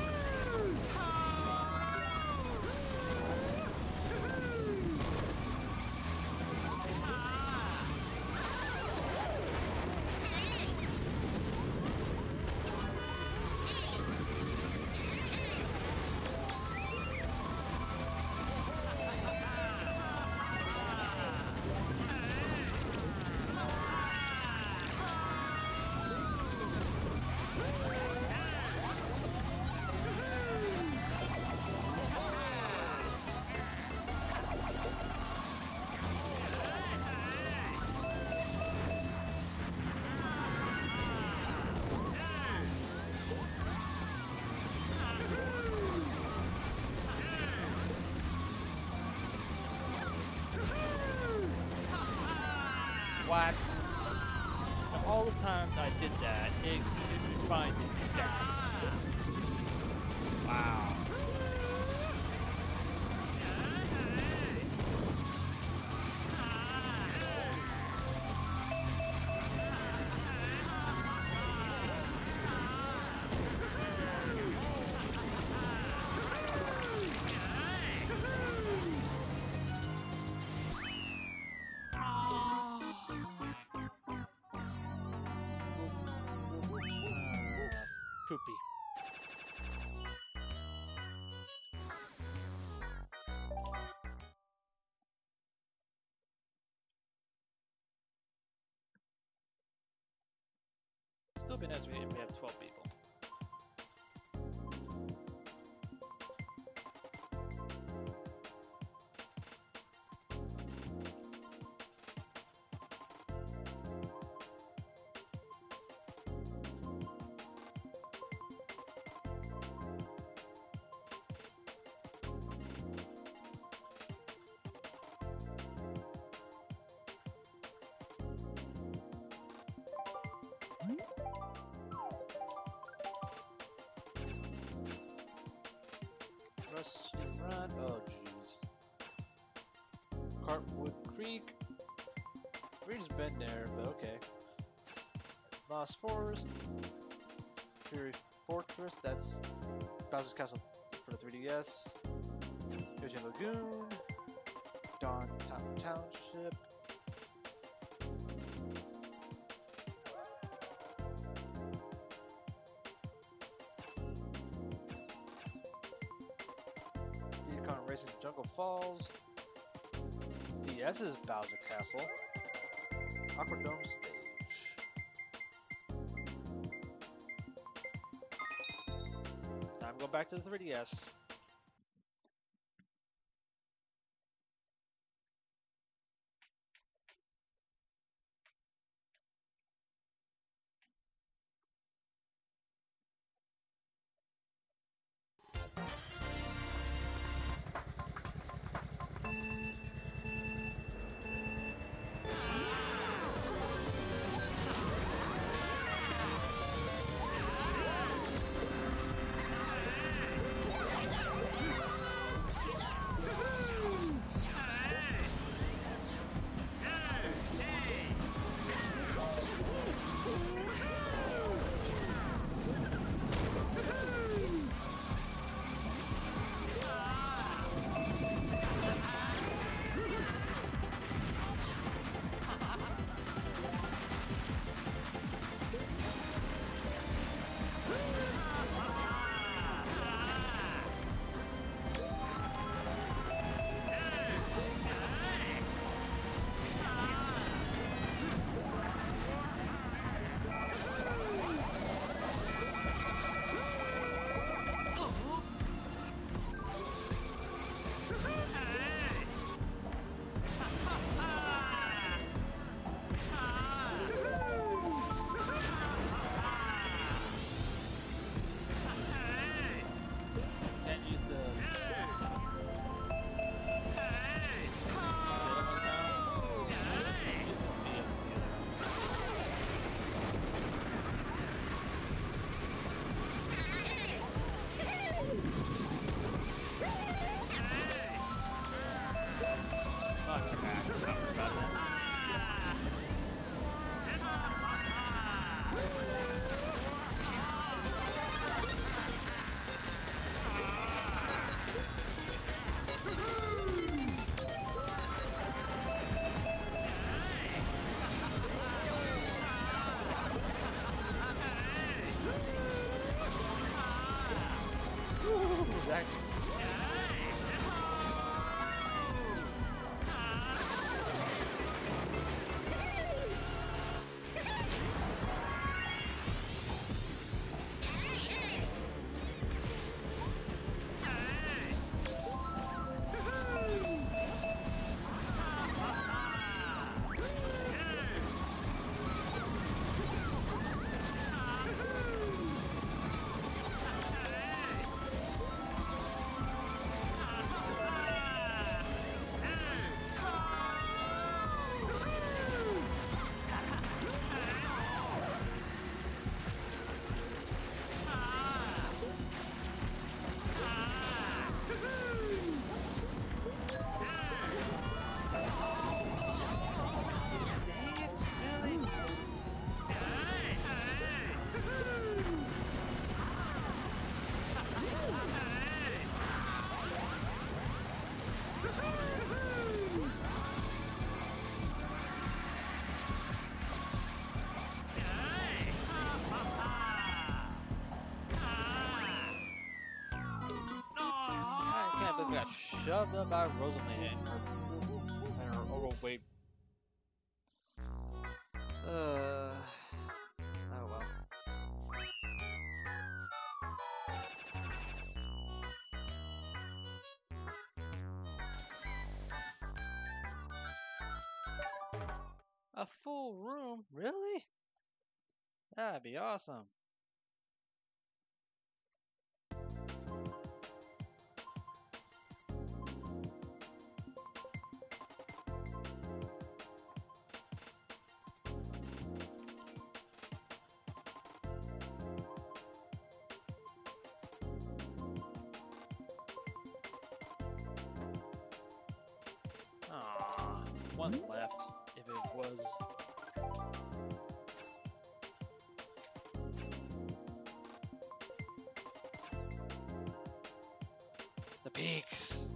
What? Now, all the times I did that, it couldn't find the stats. Wow. Poopy. Still be nice if we have twelve people. Rusty Run. Oh, jeez. Cartwood Creek. Reed's been there, but okay. Lost Forest. Fury Fortress. That's Bowser's Castle for the three D S. Ocean Lagoon. Dawn Town Township. Decon Racing Jungle Falls. D S's Bowser Castle. Aquadome Stage. Time to go back to the three D S. Exactly. Got shoved up by Rosalie and her, and her overweight. Uh, oh well. A full room? Really? That'd be awesome. Aww, one left, if it was. peaks.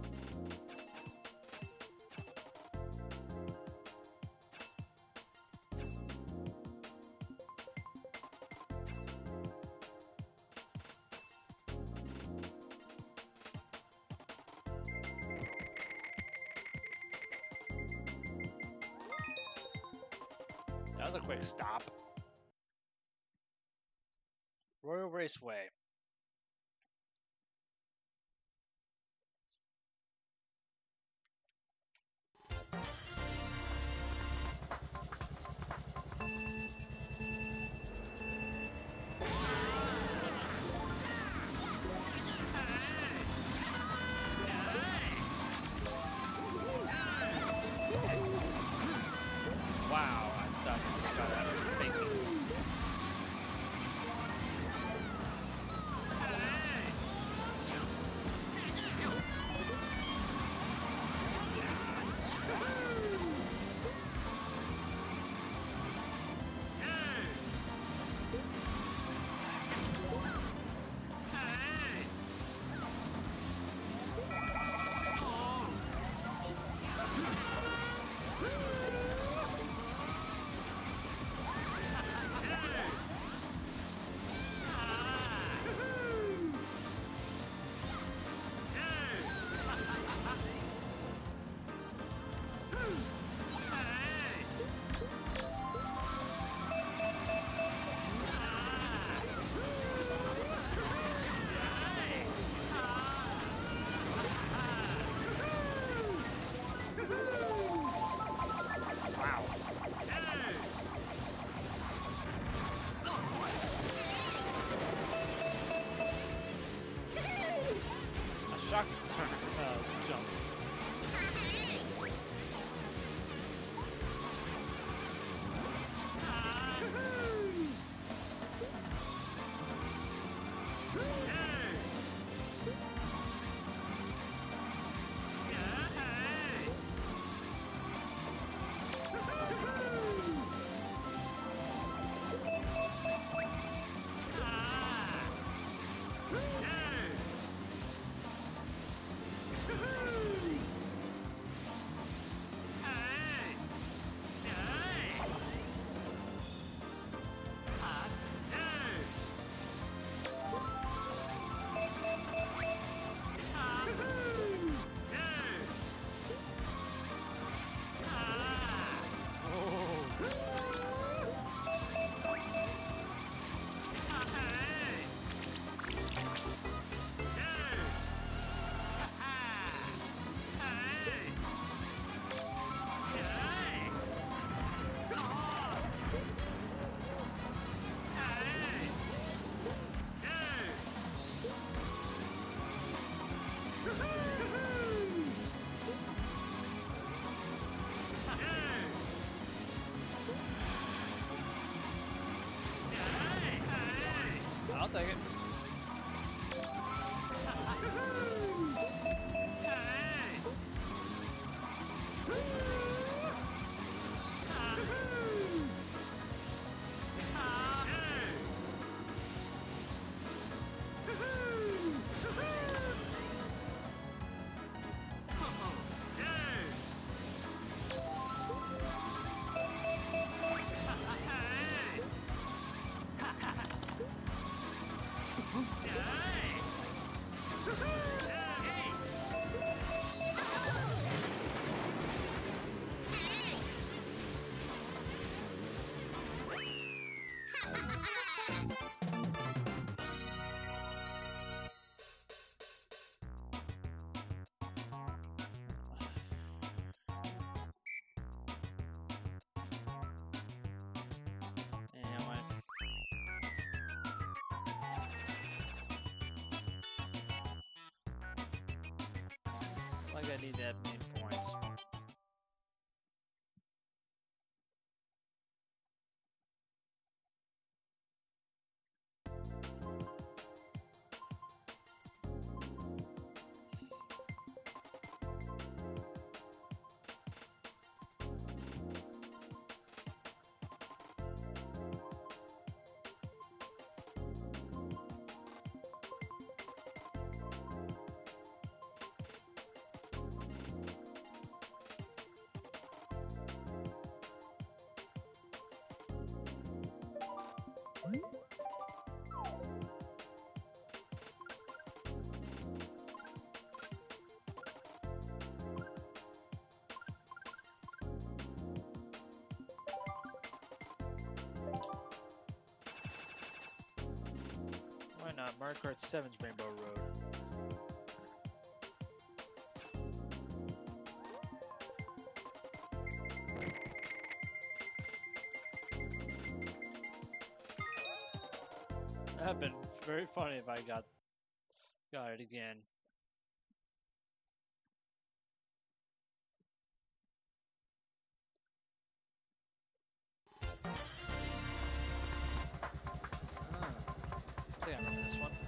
That was a quick stop. Royal Raceway. Wow, I thought you were about to make me. Shock turn, uh, jump. I'll take it. Anyway. Like I need that many points. uh, Mario Kart seven's Rainbow Road. That would have been very funny if I got got it again. Ah, I think I remember this one.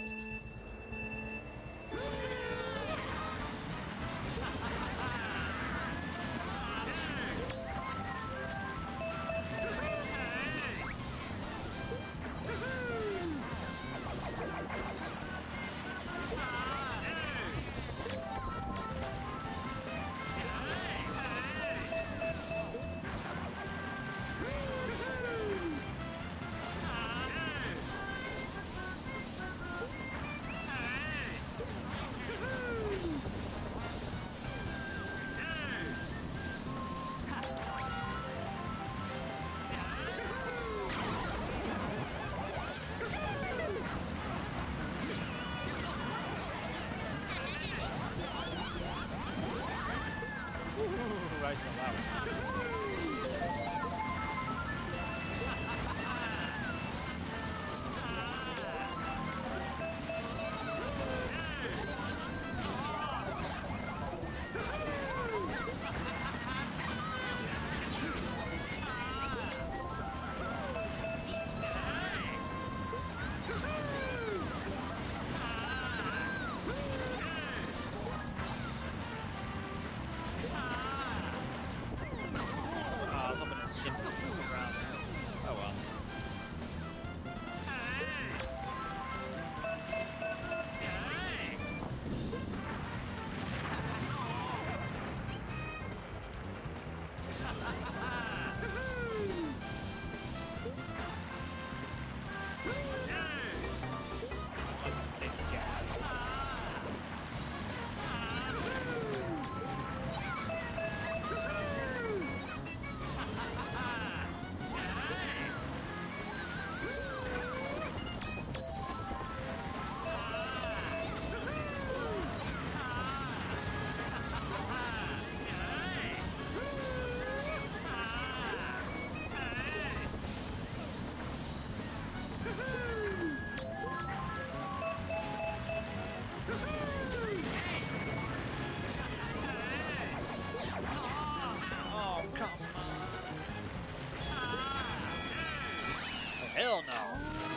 Ooh, I saw that one. Ah, I was hoping to skip around there. Oh well. Big gas. Oh, come on. Oh, hell no.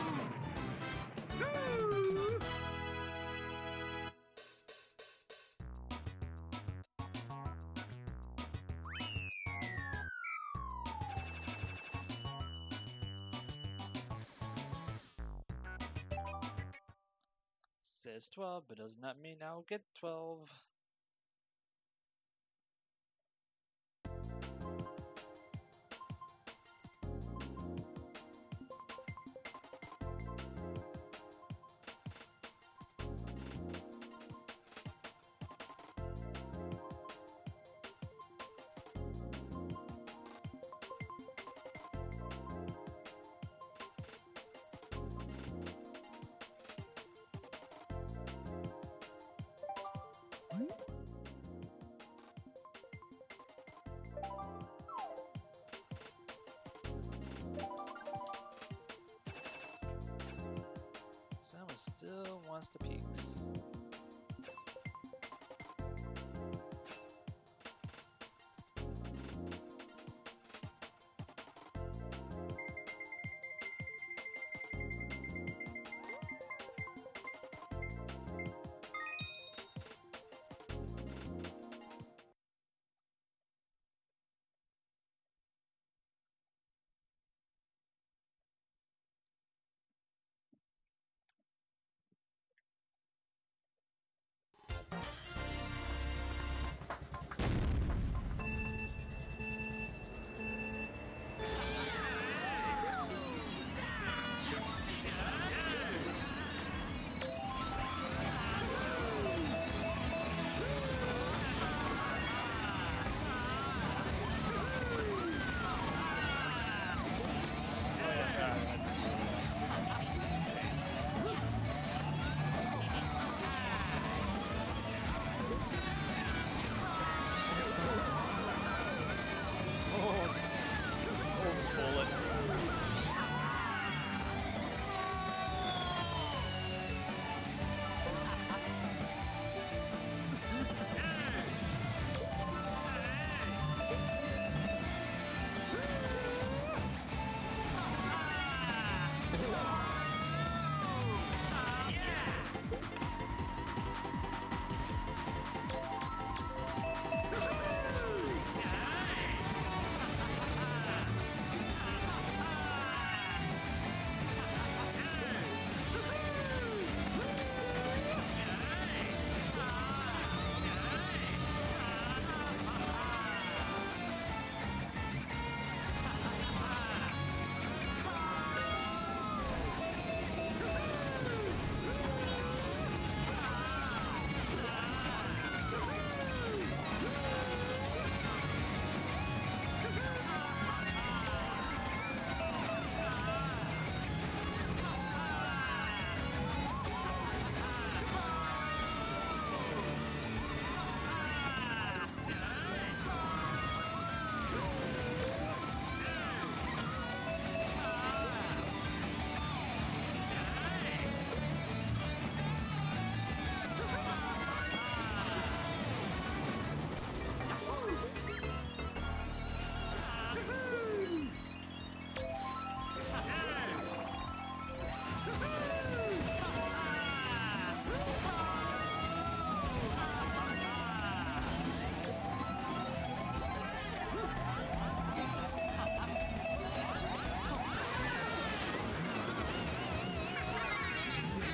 Says twelve, but does not mean I'll get twelve. Someone still wants the peaks.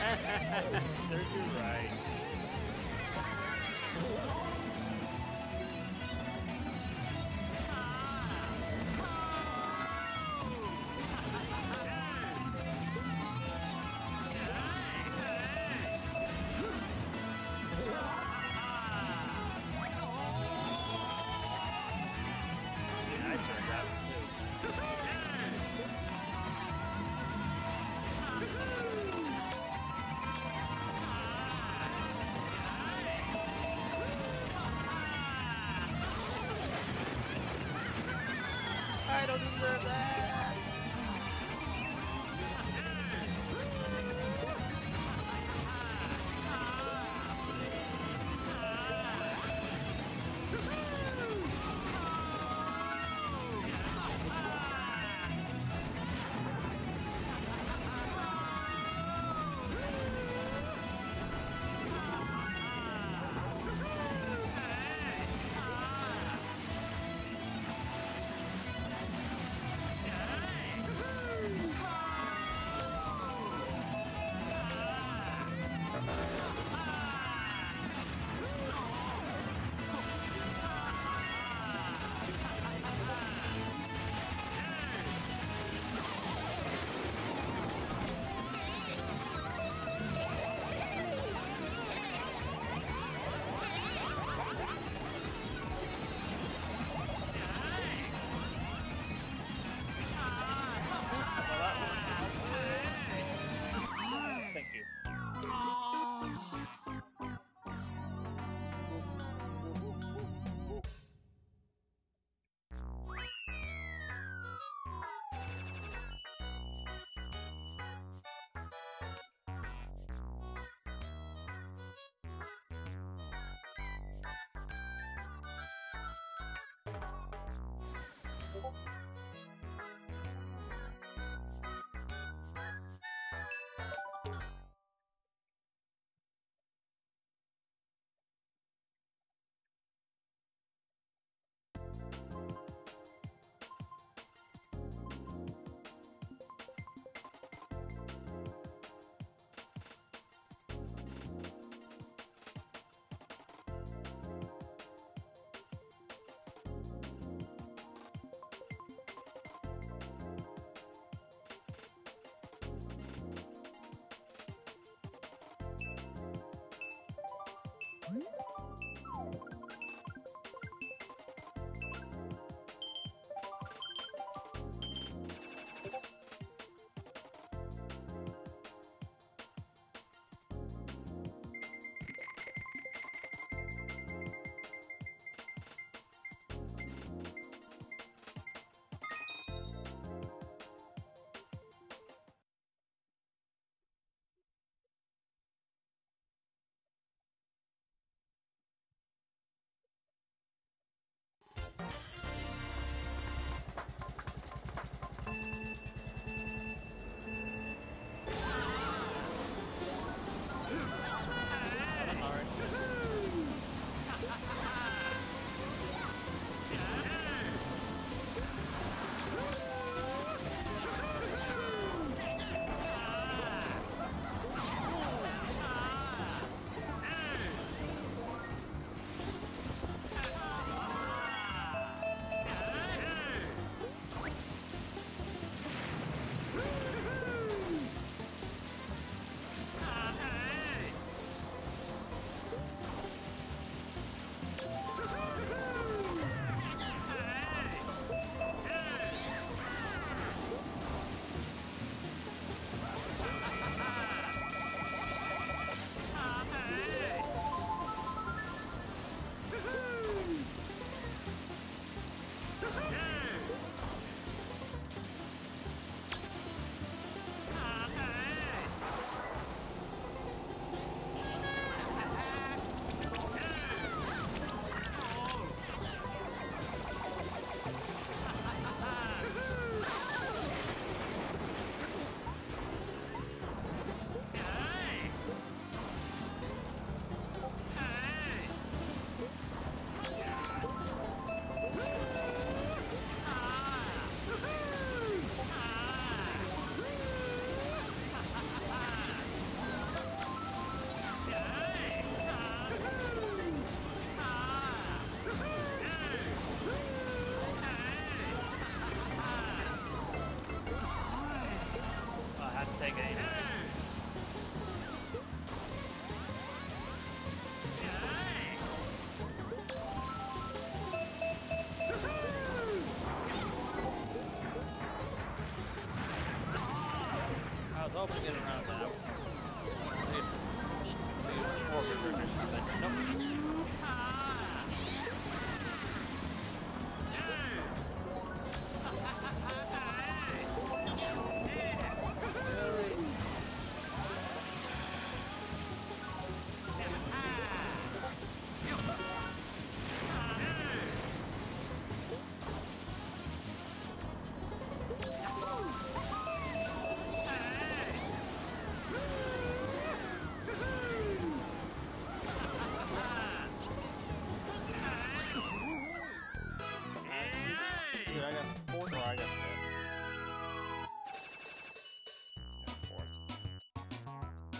Serves you right. Yeah, I started that one too. I don't deserve that!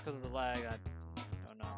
because of the lag, I don't know.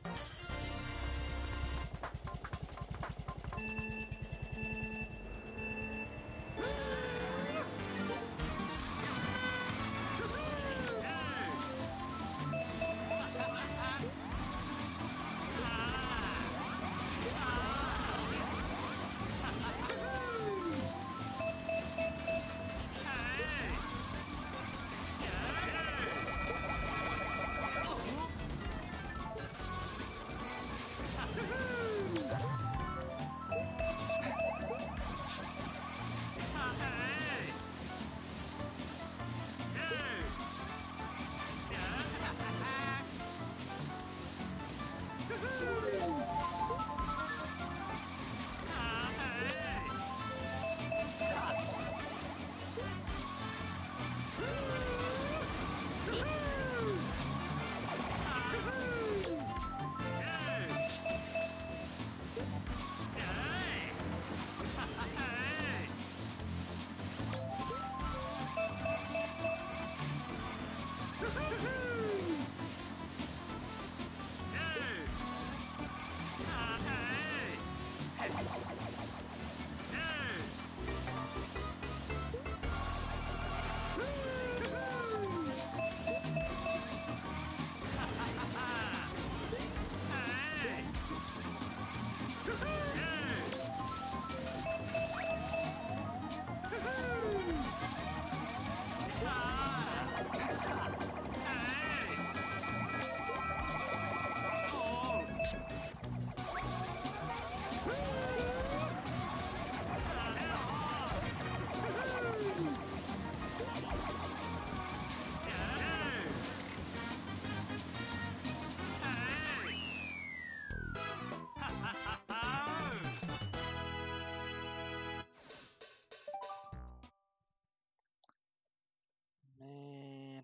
Man.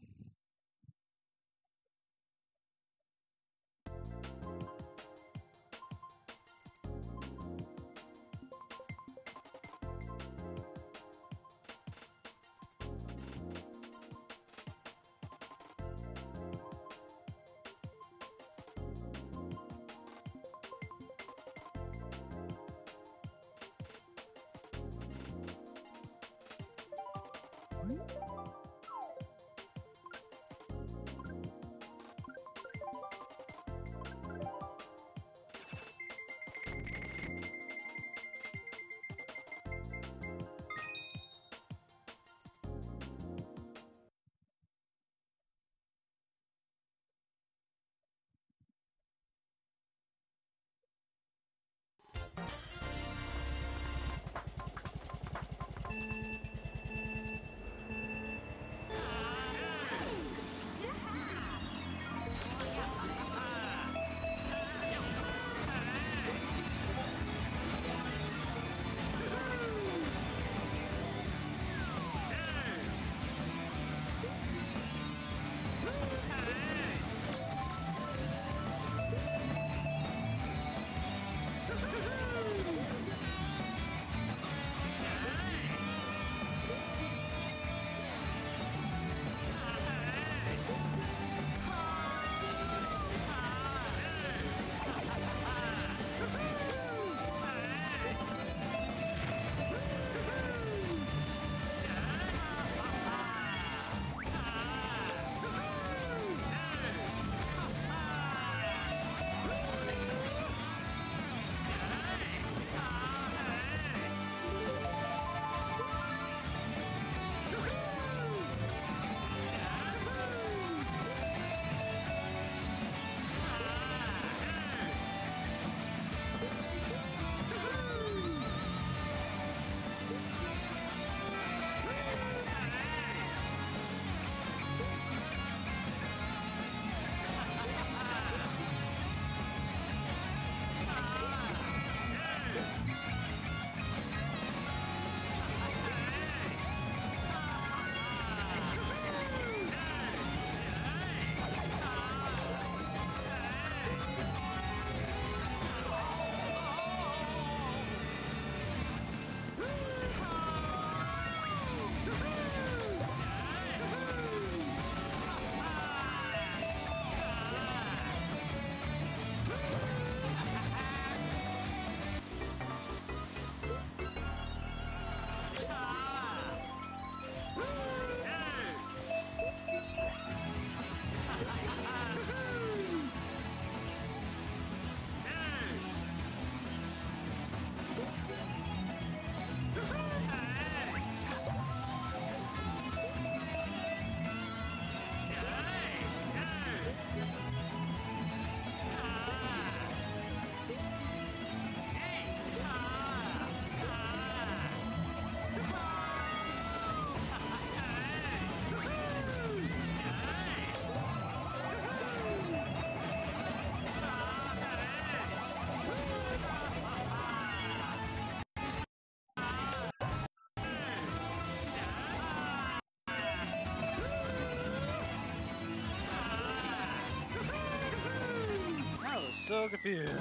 so confused.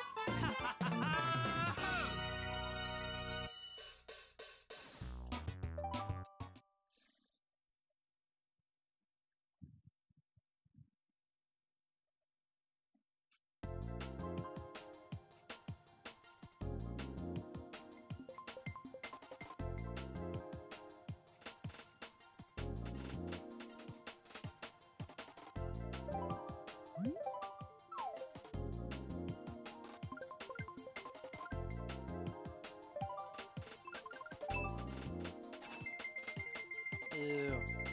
Ew.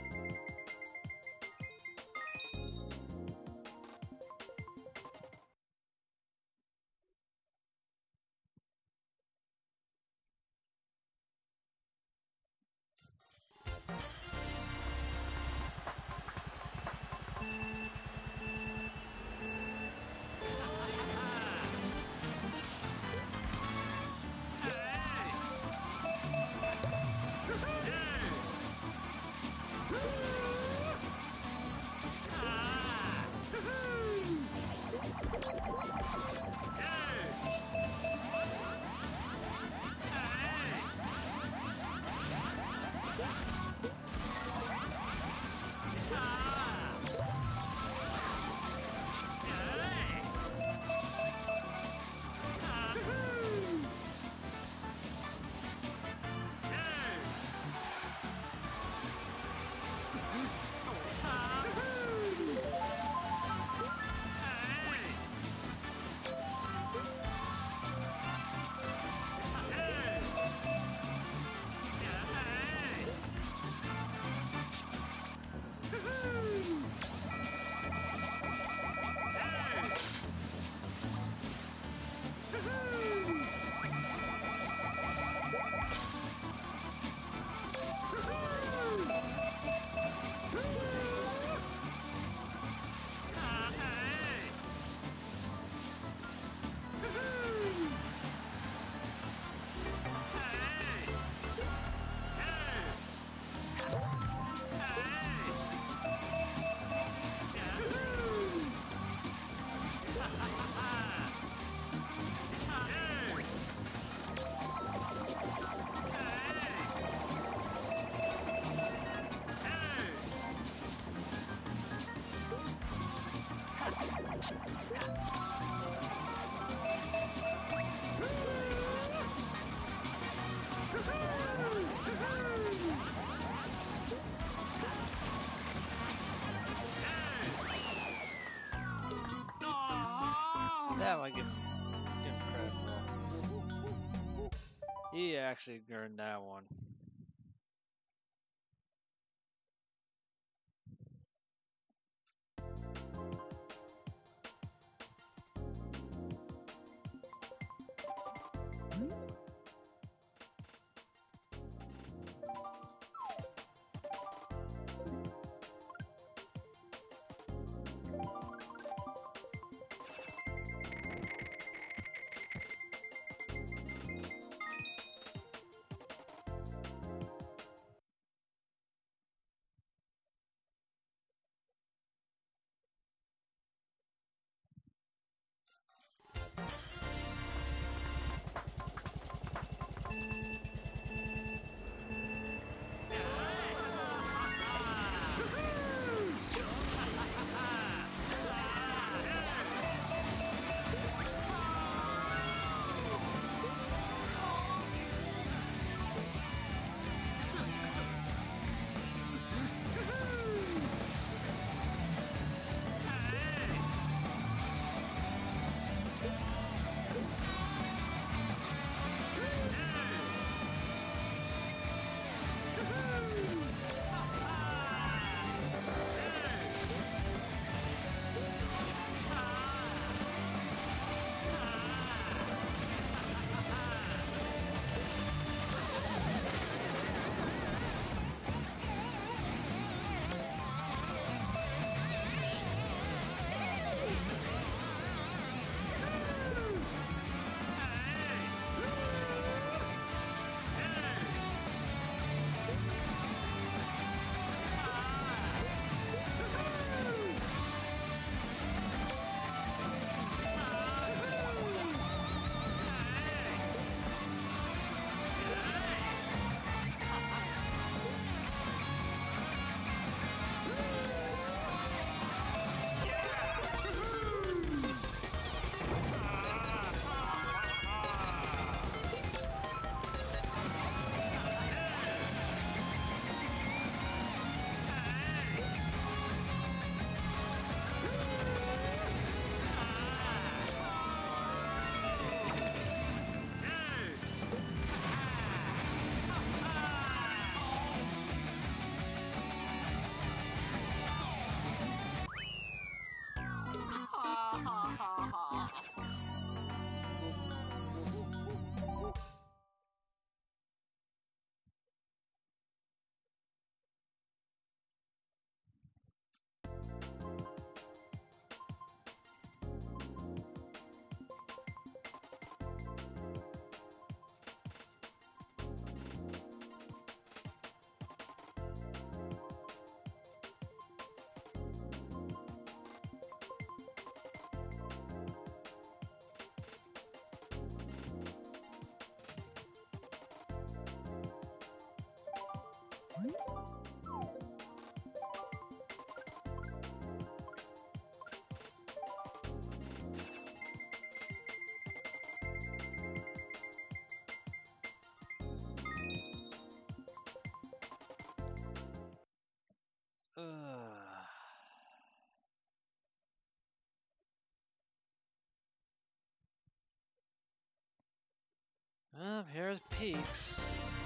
That might give, give him credit for. He actually earned that one. Well, here's peaks.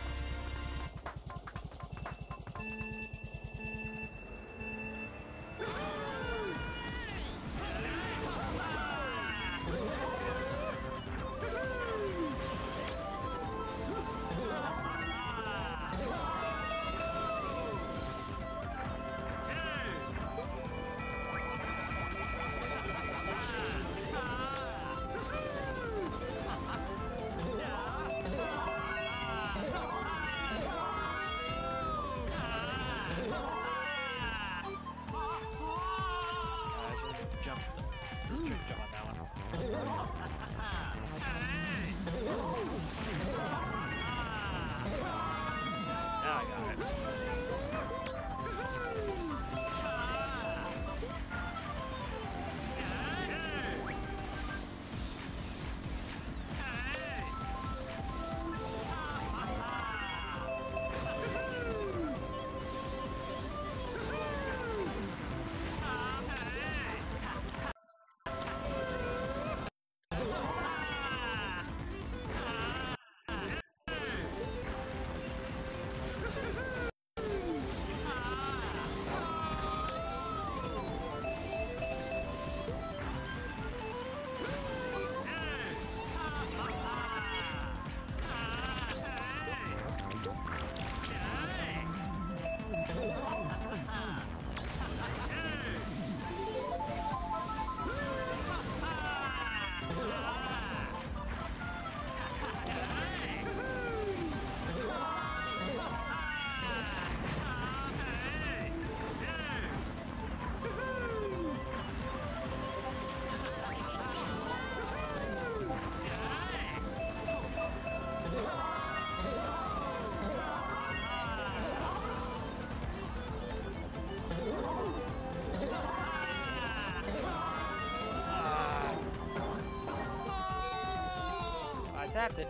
Tapped it.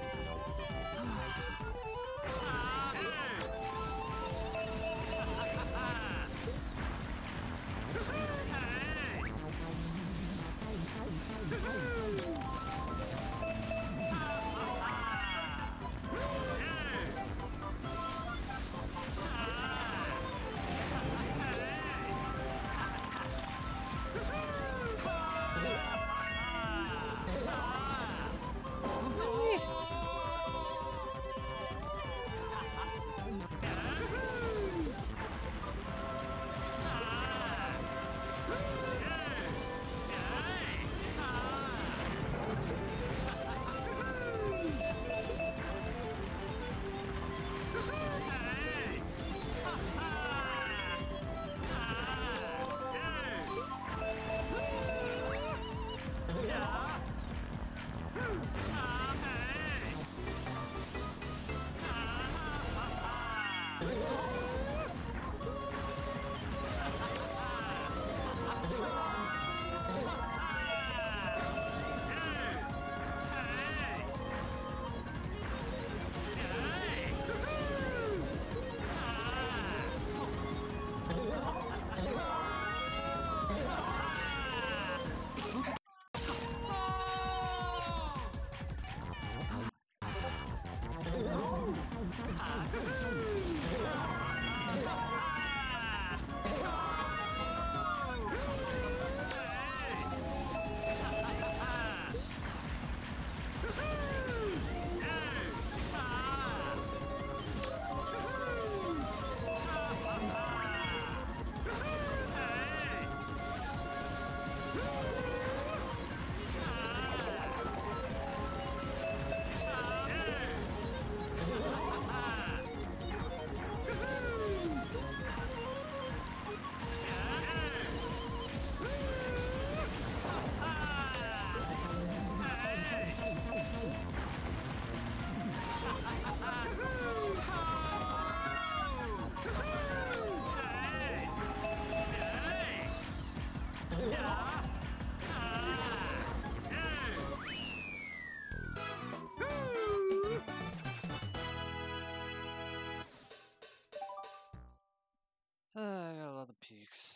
Uh, I got a lot of peaks.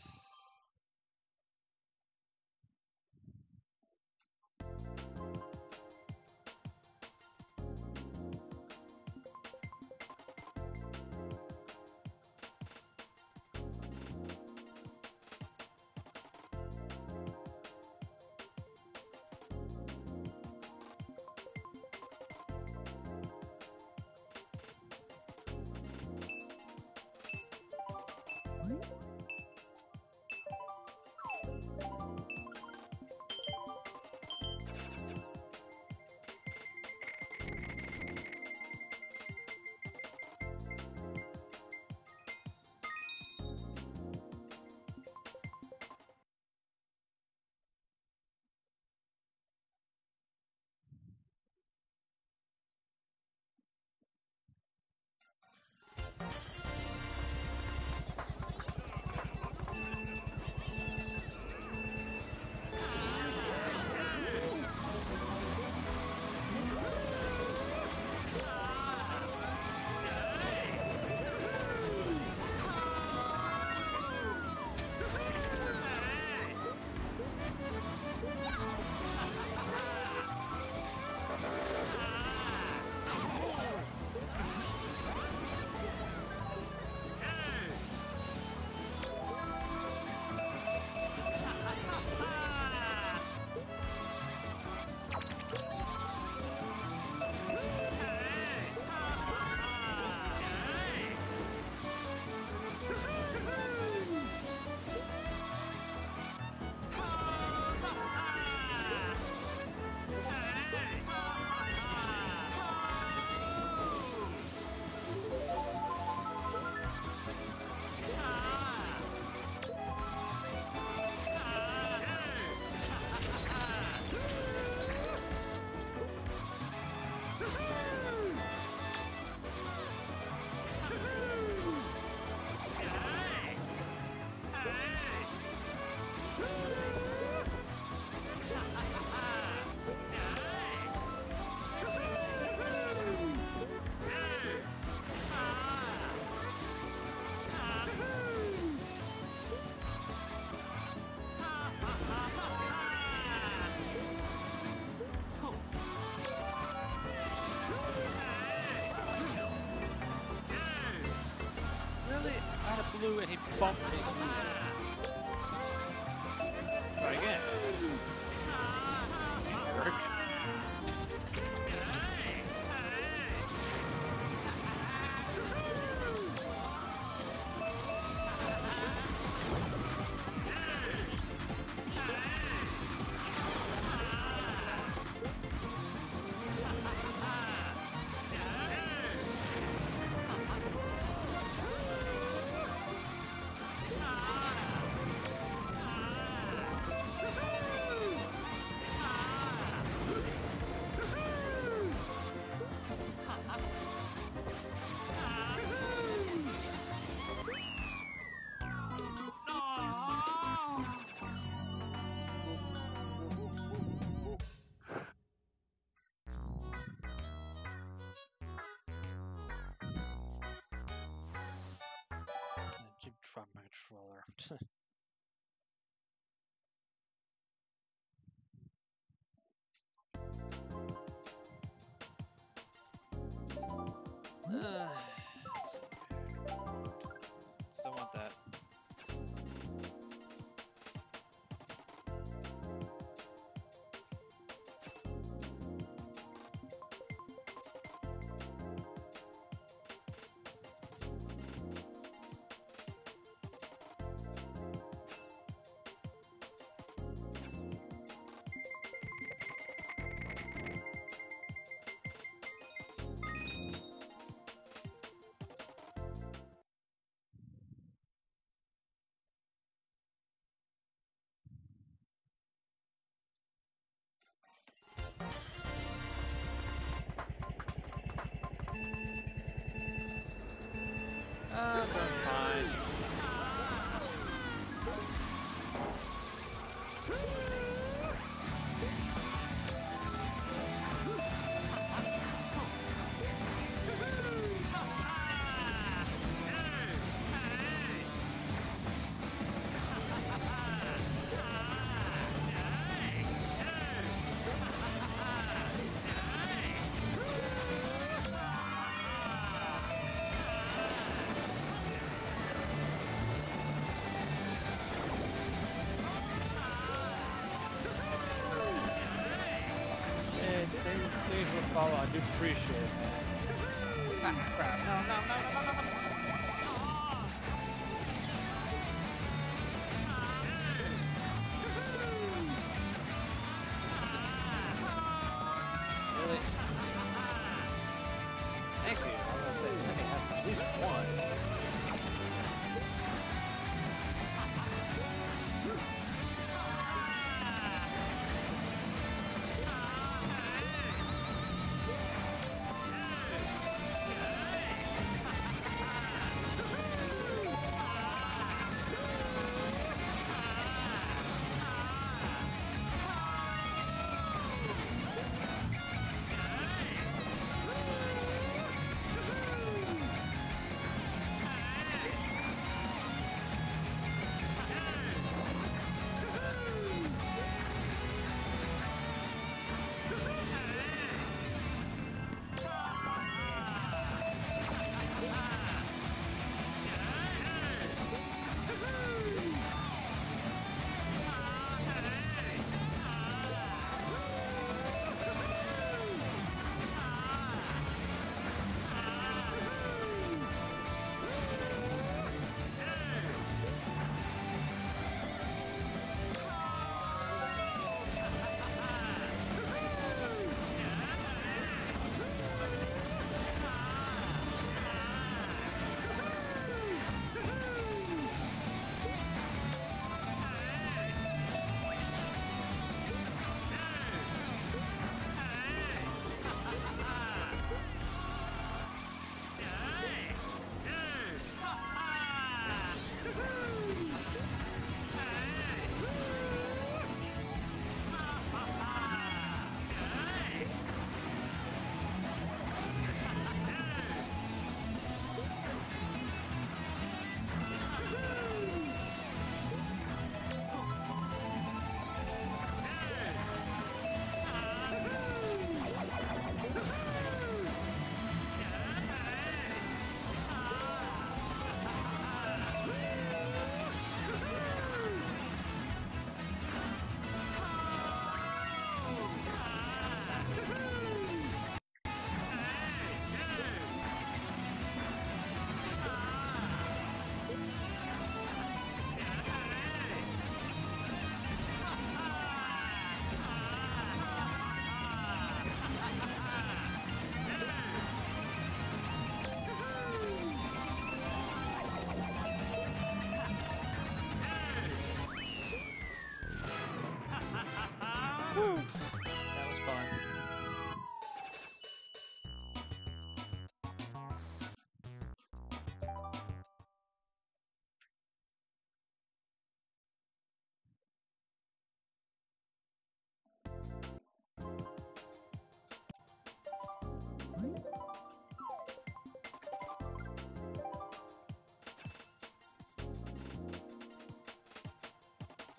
through and he bumped me. Try again. Jerk. From my controller. uh, still want that. Uh, I'm fine. Please will follow. I do appreciate it, man. Ah, crap. No, no, no, no, no, no, no. Really? Thank you. I was going to say, I can have at least one.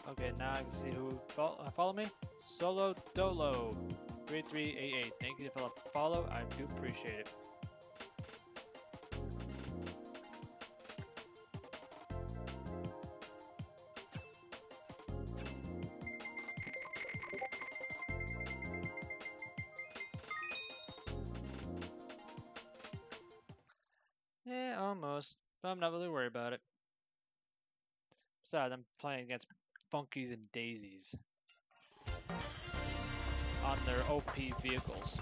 Okay, now I can see who follow, uh, follow me. Solo Dolo three three eight eight. Thank you for the follow. I do appreciate it. Yeah, almost. But I'm not really worried about it. Besides, I'm playing against Funkies and Daisies on their O P vehicles.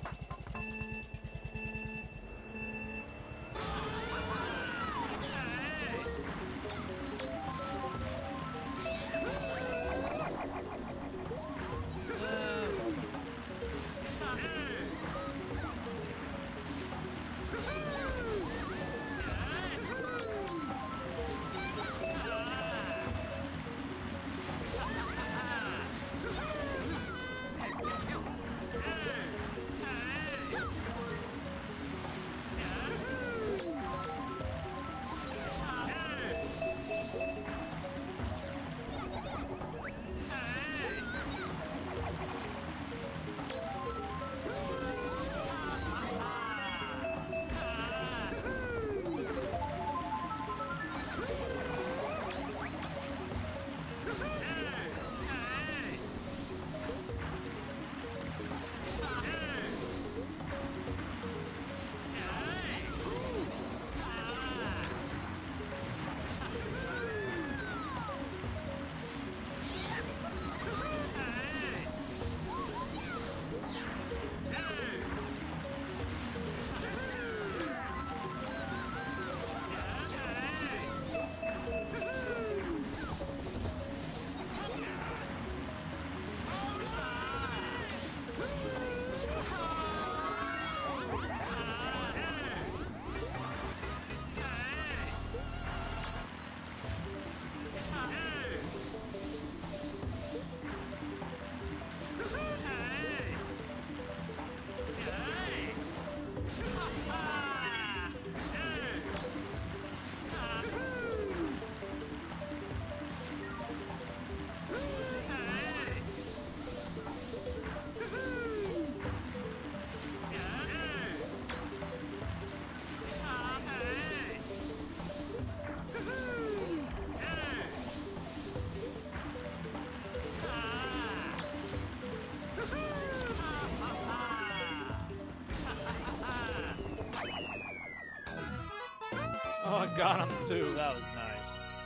Oh, I got him too. That was nice.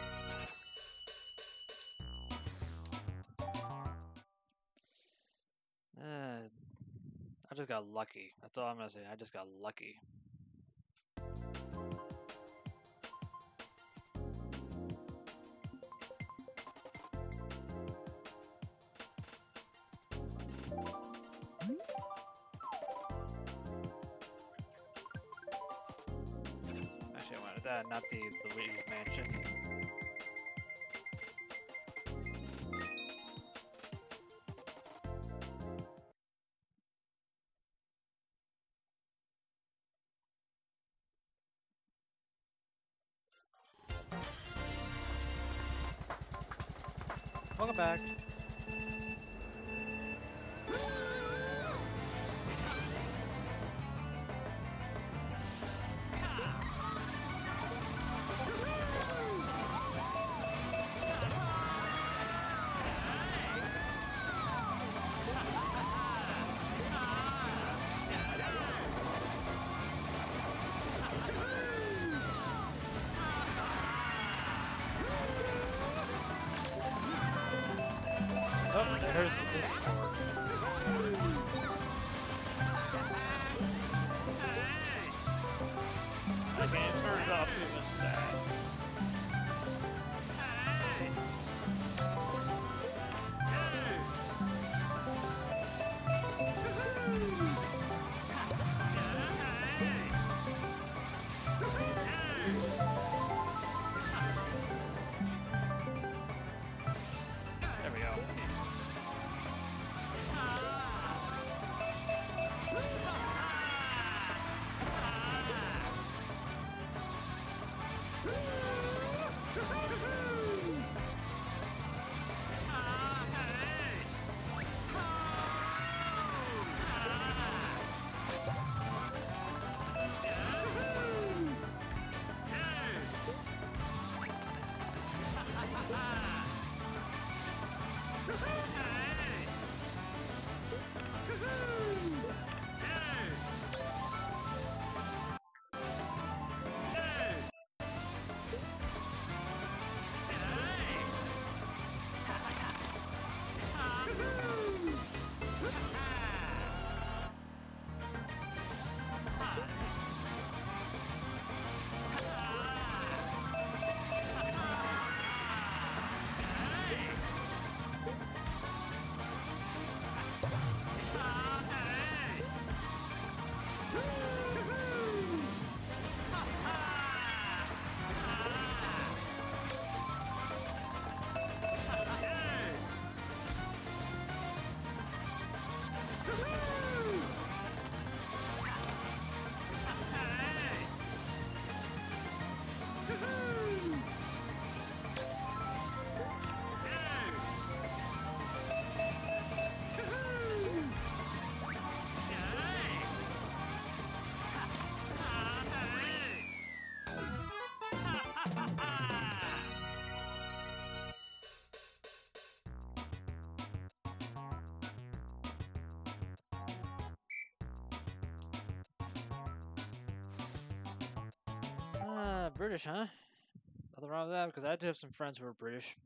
Uh, I just got lucky. That's all I'm gonna say. I just got lucky. Actually, I wanted that, not the Luigi's Mansion. Welcome back. Oh, there's the Discord. I can't turn it off too much sad. There we go. British, huh? Nothing wrong with that, because I do have some friends who are British.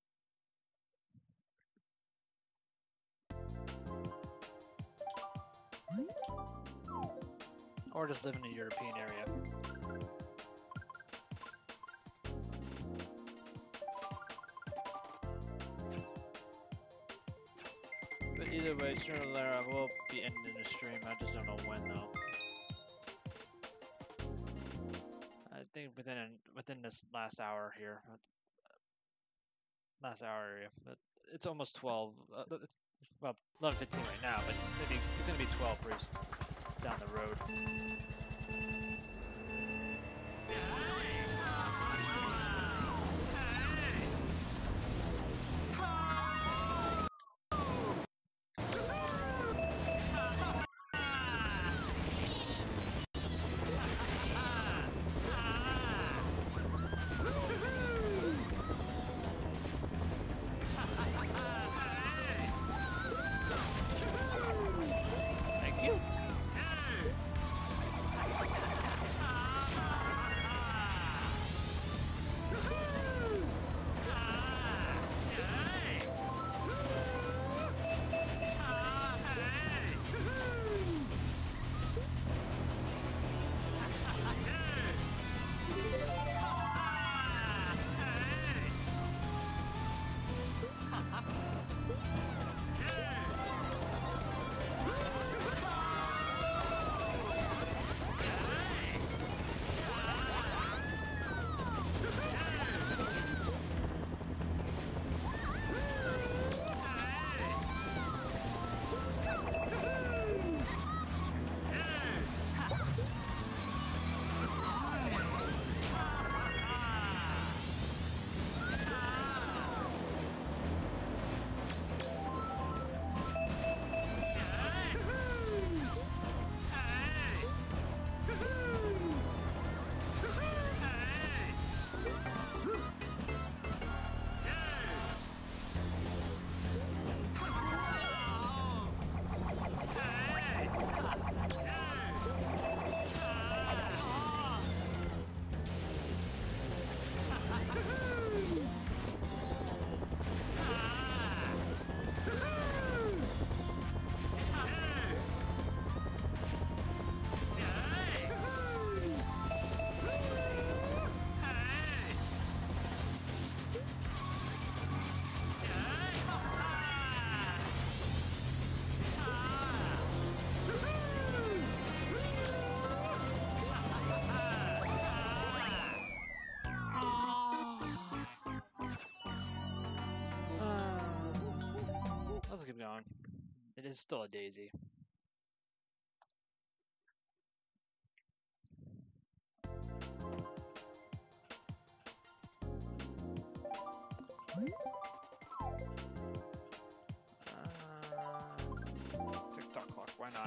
Or just live in a European area. But either way, sooner or later I will be ending the stream. I just don't know when though. I think within within this last hour here, last hour area. But it's almost twelve. Uh, it's, well, eleven fifteen right now, but it's gonna be it's gonna be twelve pretty s- down the road. Thank you. Let's keep going. It is still a daisy. Uh, TikTok clock, why not?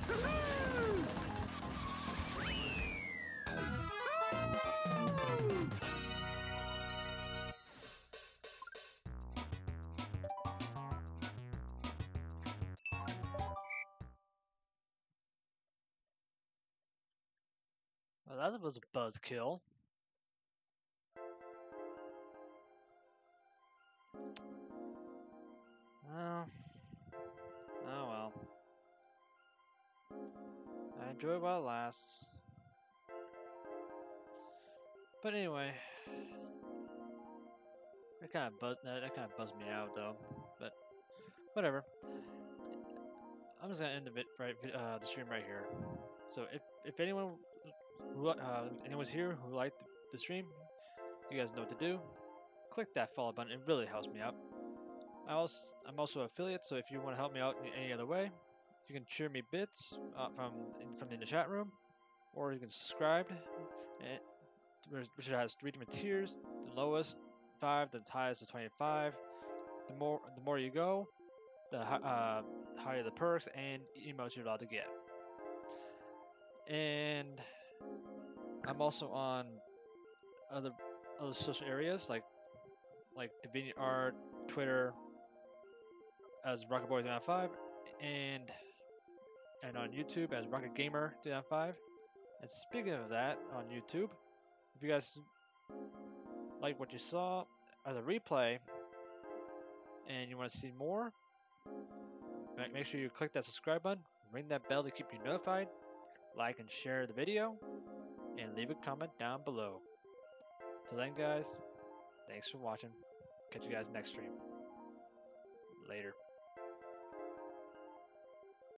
Well, that was a buzzkill. Oh. Oh well. I enjoy while it lasts. But anyway, that kind of buzz that, that kind of buzzed me out though. But whatever. I'm just gonna end the vid, right, uh, the stream right here. So if if anyone who uh, anyone's here who liked the stream, you guys know what to do. Click that follow button. It really helps me out. I also I'm also an affiliate, so if you want to help me out in any other way, you can cheer me bits uh, from in, from in the chat room, or you can subscribe. And which has three different tiers. The lowest five, the highest is twenty-five. The more the more you go, the uh, higher the perks and emotes you're allowed to get. And I'm also on other other social areas like like DeviantArt, Twitter as RocketBoy two ninety-five, and and on YouTube as Rocket Gamer two ninety-five. And speaking of that, on YouTube, if you guys like what you saw as a replay and you want to see more, make sure you click that subscribe button, ring that bell to keep you notified, like and share the video, and leave a comment down below. Till then, guys, thanks for watching. Catch you guys next stream. Later.